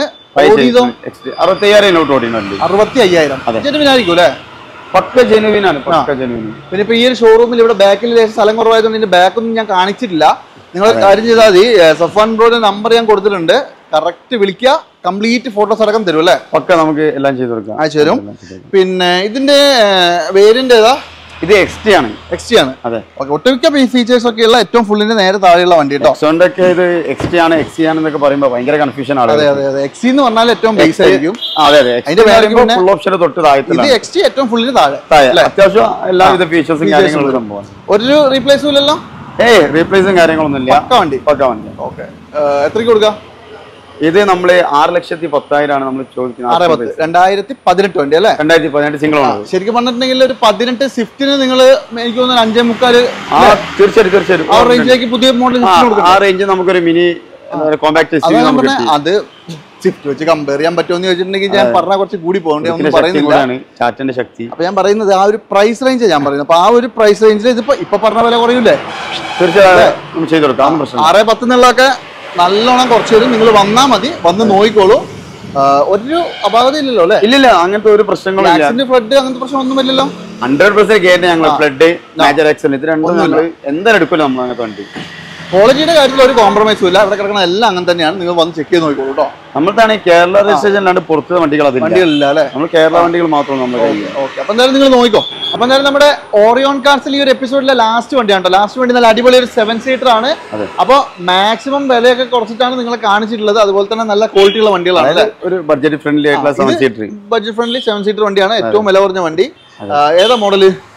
അറുപത്തി അയ്യായിരം നോട്ട് ഓടിയുണ്ട്. അറുപത്തി അയ്യായിരം ജെനുവിൻ ആയിരിക്കും അല്ലേ? പക്ക ജെനുവിൻ ആണ്. പക്ക ജെനുവിൻ. പിന്നെ ഇപ്പൊ ഈ ഒരു ഷോറൂമിൽ ഇവിടെ ബാക്കിൽ സ്ഥലം കുറവായതുകൊണ്ട് ഇതിന്റെ ബാക്കൊന്നും ഞാൻ കാണിച്ചിട്ടില്ല. നിങ്ങൾ കാര്യം ചെയ്താൽ മതി. സഫാൻ ബ്രോയുടെ നമ്പർ ഞാൻ കൊടുത്തിട്ടുണ്ട്. കറക്റ്റ് വിളിക്കുക. കംപ്ലീറ്റ് ഫോട്ടോസ് അടക്കം തരും അല്ലേ? പക്ക നമുക്ക് എല്ലാം ചെയ്ത് കൊടുക്കാം. അയച്ചു തരും. പിന്നെ ഇതിന്റെ വേരിയന്റ് ഏതാ? ഇത് എക്സ് ടി ആണ്. എക്സ് ടി ആണ്. അതെ ഒട്ടുമിക്ക ഫീച്ചേഴ്സ് ഒക്കെ ഉള്ള ഏറ്റവും ഫുള്ളിന്റെ നേരെ താഴെയുള്ള വണ്ടി കേട്ടോ. ഒക്കെ ഇത് എക്സ് ടി ആണ് എക്സ് ടി ആണെന്നൊക്കെ പറയുമ്പോൾ ഭയങ്കര കൺഫ്യൂഷൻ ആണ്. അതെ അതെ അതെ എക്സ് എന്ന് പറഞ്ഞാൽ ഏറ്റവും ബേസ് ആയിരിക്കും. അതെ അതെ അതിന്റെ ഫുൾ ഓപ്ഷൻ തൊട്ട് താഴെ. എക്സ് ടി ഏറ്റവും ഫുള്ളിന് താഴെ അത്യാവശ്യം എല്ലാവിധ ഫീച്ചേഴ്സും കാര്യങ്ങളും സംഭവം. ഒരു റീപ്ലേസും ഇല്ലല്ലോ? ഏയ് റീപ്ലേസും കാര്യങ്ങളൊന്നും ഇല്ല. പക്ക വണ്ടി. പക്ക വണ്ടി. ഓക്കെ എത്രയ്ക്ക് കൊടുക്കാം? ഇത് നമ്മള് ആറ് ലക്ഷത്തി പത്തായിരം ആണ് നമ്മൾ ചോദിക്കുന്നത്. രണ്ടായിരത്തി പതിനെട്ട് വണ്ടി അല്ലേ? രണ്ടായിരത്തി പതിനെട്ട് സിംഗിൾ ആണ്. ശരിക്കും പറഞ്ഞിട്ടുണ്ടെങ്കിൽ ഒരു പതിനെട്ട് സ്വിഫ്റ്റിന് നിങ്ങൾ എനിക്ക് തോന്നുന്നു അഞ്ചേ മുക്കാല് തീർച്ചയായിട്ടും തീർച്ചയായിട്ടും ആ റേഞ്ചിലേക്ക് പുതിയ മോഡൽ ആ റേഞ്ച് നമുക്കൊരു മിനി കോമ്പാക്ട് അത് സ്വിഫ്റ്റ് വെച്ച് കമ്പയർ ചെയ്യാൻ പറ്റുമെന്ന് ചോദിച്ചിട്ടുണ്ടെങ്കിൽ ഞാൻ പറഞ്ഞാൽ കുറച്ച് കൂടി പോകേണ്ടി പറയുന്നില്ല. ടാറ്റന്റെ ശക്തി. അപ്പൊ ഞാൻ പറയുന്നത് ആ ഒരു പ്രൈസ് റേഞ്ച് ഞാൻ പറയുന്നത്. അപ്പൊ ആ ഒരു പ്രൈസ് റേഞ്ചിൽ ഇതിപ്പോ ഇപ്പൊ പറഞ്ഞ വില കുറയൂലേ? തീർച്ചയായും ചെയ്ത് കൊടുക്കാം. ആറ് പത്ത് എന്നുള്ളതൊക്കെ നല്ലോണം കുറച്ച് വരും. നിങ്ങൾ വന്നാൽ മതി. വന്ന് നോക്കിക്കോളൂ. ഒരു അപാകത ഇല്ലല്ലോ അല്ലെ? ഇല്ലില്ല അങ്ങനത്തെ ഒരു പ്രശ്നങ്ങളും ഫ്ലഡ് അങ്ങനത്തെ പ്രശ്നമൊന്നും ഇല്ലല്ലോ. ഹൺഡ്രഡ് പെർസെന്റ് കേട്ട് ഞങ്ങൾ ഫ്ലഡ് മേജർ ആക്സിഡന്റ് ഇത് രണ്ടും എന്തായാലും എടുക്കില്ല നമ്മൾ അങ്ങനത്തെ വണ്ടി. ക്വാളിറ്റിയുടെ കാര്യത്തിൽ ഒരു കോംപ്രമൈസും ഇല്ല. അവിടെ കിടക്കുന്ന എല്ലാം അങ്ങനെ തന്നെയാണ്. നിങ്ങൾ വന്ന് ചെക്ക് ചെയ്ത് നോക്കിക്കോളൂ കേട്ടോ. നമ്മൾക്കാണ് കേരള രജിസ്ട്രേഷൻ അല്ലാണ്ട് പുറത്ത് വണ്ടികൾ വണ്ടികളില്ല അല്ലെ? നമ്മൾ കേരള വണ്ടികൾ മാത്രം നമ്മൾ. ഓക്കെ അപ്പൊ എന്തായാലും നിങ്ങൾ നോക്കിക്കോ. അപ്പൊ എന്തായാലും നമ്മുടെ ഓറിയോൺ കാർസിൽ ഈ ഒരു എപ്പിസോഡിലെ ലാസ്റ്റ് വണ്ടിയാണ്. ലാസ്റ്റ് വണ്ടി നല്ല അടിപൊളി ഒരു സെവൻ സീറ്റർ ആണ്. അപ്പൊ മാക്സിമം വിലയൊക്കെ കുറച്ചിട്ടാണ് നിങ്ങളെ കാണിച്ചിട്ടുള്ളത്. അതുപോലെ തന്നെ നല്ല ക്വാളിറ്റി ഉള്ള വണ്ടികളാണ്. ഒരു ബഡ്ജറ്റ് ഫ്രണ്ട്ലി ആയിട്ടുള്ള seven seater budget friendly seven seater വണ്ടിയാണ്. ഏറ്റവും വില കുറഞ്ഞ വണ്ടി. ഏതാ മോഡല്?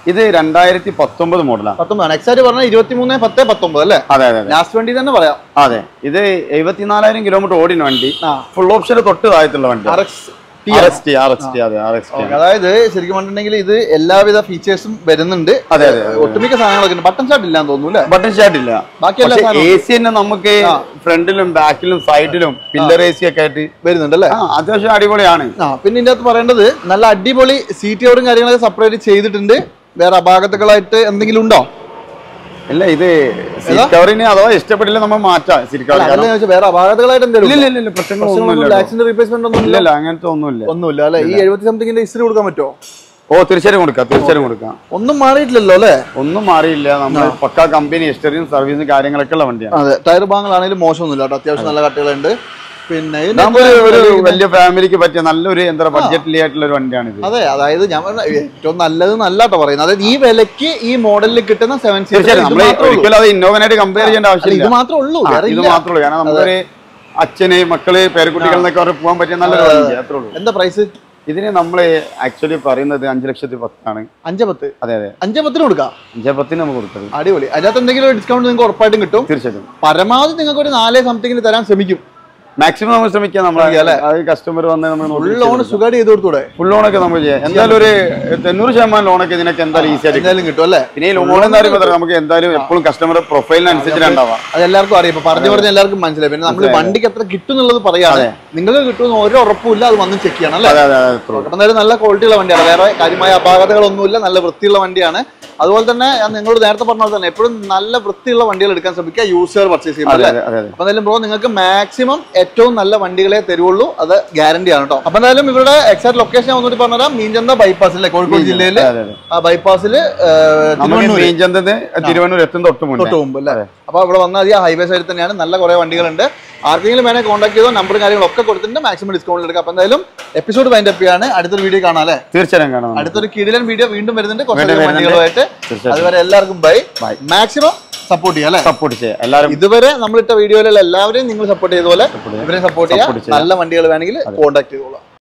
ഇത് രണ്ടായിരത്തി പത്തൊമ്പത് മോഡലാണ്. പത്തൊമ്പതാണ് എക്സാക്ട് പറഞ്ഞാൽ ഇരുപത്തി മൂന്ന് പത്ത് പത്തൊമ്പത് അല്ലേ? അതെ അതെ ലാസ്റ്റ് വണ്ടി തന്നെ പറയാം. അതെ, ഇത് എഴുപത്തിനാലായിരം കിലോമീറ്റർ ഓടിന വണ്ടി, ഫുൾ ഓപ്ഷൻ തൊട്ട് താഴത്തുള്ള വണ്ടി. അതായത് ശരിക്കും പറഞ്ഞിട്ടുണ്ടെങ്കിൽ ഇത് എല്ലാവിധ ഫീച്ചേഴ്സും വരുന്നുണ്ട്. അതെ അതെ, ഒട്ടുമിക്ക സാധനങ്ങളൊക്കെ ബട്ടൺ സ്റ്റാർട്ട് ഇല്ലാന്ന് തോന്നുന്നു. ബട്ടൺ സ്റ്റാർട്ട് ഇല്ല. ബാക്കി എ സി തന്നെ നമുക്ക് ഫ്രണ്ടിലും ബാക്കിലും സൈഡിലും പില്ലർ എ സി ഒക്കെ ആയിട്ട് വരുന്നുണ്ട് അല്ലേ? അത്യാവശ്യം അടിപൊളിയാണ്. പിന്നെ ഇതിന്റെ അകത്ത് പറയേണ്ടത് നല്ല അടിപൊളി സീറ്റ് കവറും കാര്യങ്ങളൊക്കെ സെപ്പറേറ്റ് ചെയ്തിട്ടുണ്ട്. വേറെ അപാകതകളായിട്ട് എന്തെങ്കിലും ഉണ്ടോ? ഇല്ല, ഇത് സീറ്റ് കവറിന് അഥവാ ഇഷ്ടപ്പെട്ടില്ല നമ്മൾ മാറ്റാം. സീറ്റ് കവർ വേറെ അപാകതകളായിട്ട് എന്തെങ്കിലും പ്രശ്നങ്ങളൊന്നുമില്ല, റീപ്ലേസ്മെന്റ് ഒന്നും ഇല്ല, അങ്ങനത്തെ ഒന്നുമില്ല ഒന്നുമില്ല അല്ലെ? ഈ എഴുപത്തി സംതിങ്ങിന്റെ ഇസ്ത്രി കൊടുക്കാൻ പറ്റുമോ? ഓ തീർച്ചയായും കൊടുക്കാം, തീർച്ചയായും കൊടുക്കാം. ഒന്നും മാറിയിട്ടില്ലല്ലോ അല്ലെ? ഒന്നും മാറിയില്ല. നമ്മൾ പക്കാ കമ്പനി ഹിസ്റ്ററിയും സർവീസും കാര്യങ്ങളൊക്കെ ഉള്ള വണ്ടിയാണ്. അതെ, ടയർ ഭാഗങ്ങളാണെങ്കിലും മോശമൊന്നുമില്ല കേട്ടോ, അത്യാവശ്യം നല്ല കട്ടികളുണ്ട്. പിന്നെ ഒരു വലിയ ഫാമിലിക്ക് പറ്റിയ നല്ലൊരു എന്താ ബഡ്ജറ്റ്ലി ആയിട്ടുള്ള ഒരു വണ്ടിയാണ് ഇത്. അതെ, അതായത് ഞാൻ പറഞ്ഞ ഏറ്റവും നല്ലത് നല്ലട്ടോ പറയുന്നത്. അതായത് ഈ വിലക്ക് ഈ മോഡലിൽ കിട്ടുന്ന സെവൻ സീറ്റർ ഒരിക്കലും അത് ഇന്നോവനായിട്ട് കമ്പയർ ചെയ്യേണ്ട ആവശ്യമില്ല. ഇത് മാത്രമേ ഉള്ളൂ, ഇത് മാത്രമേ ഉള്ളൂ. കാരണം നമുക്കൊരു അച്ഛന് മക്കള് പേരക്കുട്ടികൾ എന്നൊക്കെ അവർ പോകാൻ പറ്റിയ നല്ലൊരു വണ്ടി അത്രേ ഉള്ളൂ. എന്താ പ്രൈസ് ഇതിന്? നമ്മൾ ആക്ച്വലി പറയുന്നത് അഞ്ചു ലക്ഷത്തി പത്താണ്. അഞ്ച് പത്ത്? അതെ അതെ, അഞ്ച് പത്തിന് കൊടുക്കാം. അഞ്ച് പത്തിന് നമുക്ക് കൊടുത്തത്. അടിപൊളി. അതിനകത്ത് എന്തെങ്കിലും ഡിസ്കൗണ്ട് നിങ്ങൾക്ക് ഉറപ്പായിട്ടും കിട്ടും. തീർച്ചയായിട്ടും പരമാവധി നിങ്ങൾക്ക് ഒരു നാല് സംതിങ്ങിന് തരാൻ ശ്രമിക്കും. മാക്സിമം നമ്മൾ ശ്രമിക്കാം. നമ്മൾ കസ്റ്റമർ വന്ന് ഫുൾ ലോൺ സുഖമായിട്ട് ചെയ്ത് കൊടുത്തൂടെ? ഫുൾ ലോണൊക്കെ നമ്മൾ ചെയ്യാം. എന്തായാലും ഒരു തൊണ്ണൂറ് ശതമാനം ലോണൊക്കെ ഇതിനൊക്കെ എന്തായാലും ഈസി ആയിട്ട് എന്തായാലും കിട്ടും അല്ലേ? പിന്നെ ഈ ലോൺ എന്താ പറയുമ്പോൾ നമുക്ക് എന്തായാലും എപ്പോഴും കസ്റ്റമർ പ്രൊഫൈലിനനുസരിച്ചിട്ടുണ്ടാവാം. അത് എല്ലാവർക്കും അറിയാം. ഇപ്പൊ പറഞ്ഞു പറഞ്ഞ എല്ലാവർക്കും മനസ്സിലായി. പിന്നെ നമ്മൾ വണ്ടിക്ക് എത്ര കിട്ടും എന്നുള്ളത് പറയാതെ നിങ്ങൾക്ക് കിട്ടുമെന്ന് ഒരു ഉറപ്പുമില്ല. അത് വന്ന് ചെക്ക് ചെയ്യണം അല്ലേ? എന്തായാലും നല്ല ക്വാളിറ്റിയുള്ള വണ്ടിയാണ്. വേറെ കാര്യമായ അപാകതകളൊന്നുമില്ല. നല്ല വൃത്തിയുള്ള വണ്ടിയാണ്. അതുപോലെ തന്നെ ഞാൻ നിങ്ങളോട് നേരത്തെ പറഞ്ഞ പോലെ തന്നെ എപ്പോഴും നല്ല വൃത്തിയുള്ള വണ്ടികൾ എടുക്കാൻ ശ്രമിക്കുക, യൂസർ പർച്ചേസ് ചെയ്യുമ്പോൾ. അപ്പൊ എന്തായാലും ബ്രോ നിങ്ങൾക്ക് മാക്സിമം ഏറ്റവും നല്ല വണ്ടികളെ തരുള്ളൂ, അത് ഗ്യാരണ്ടി ആണ് കേട്ടോ. അപ്പൊ എന്തായാലും ഇവരുടെ എക്സാക്ട് ലൊക്കേഷൻ ഞാൻ ഒന്നുകൂടി പറഞ്ഞുതരാം. മീൻചന്ത ബൈപ്പാസിലെ കോഴിക്കോട് ജില്ലയില് ആ ബൈപ്പാസിൽ തിരുവണ്ണൂർ എത്തും തൊട്ട് മുമ്പ് അല്ലേ? അപ്പൊ ഇവിടെ വന്നാൽ ആ ഹൈവേ സൈഡിൽ തന്നെയാണ്. നല്ല കുറെ വണ്ടികളുണ്ട്. ആർക്കെങ്കിലും വേണേൽ കോൺടാക്ട് ചെയ്തോ, നമ്പറും കാര്യങ്ങളൊക്കെ കൊടുത്തിട്ടുണ്ട്. മാക്സിമം ഡിസ്കൗണ്ട് എടുക്കാം. അപ്പൊ എന്തായാലും എപ്പിസോഡ് വൈൻഡ് അപ്പ് ചെയ്യാണ്. അടുത്തൊരു വീഡിയോ കാണാം അല്ലേ? തീർച്ചയായും കാണാം. അടുത്തൊരു കിടിലൻ വീഡിയോ വീണ്ടും വരുന്നുണ്ട് കുറച്ച് വണ്ടികളുമായിട്ട്. അതുവരെ എല്ലാവർക്കും ബൈ. മാക്സിമം സപ്പോർട്ട് ചെയ്യാം അല്ലെ? സപ്പോർട്ട് ചെയ്യാം എല്ലാവരും. ഇതുവരെ നമ്മളിട്ട വീഡിയോയിലുള്ള എല്ലാവരെയും നിങ്ങൾ സപ്പോർട്ട് ചെയ്ത പോലെ ഇവരെ സപ്പോർട്ട് ചെയ്യാം. നല്ല വണ്ടികൾ വേണമെങ്കിൽ കോൺടാക്ട് ചെയ്തോളാം.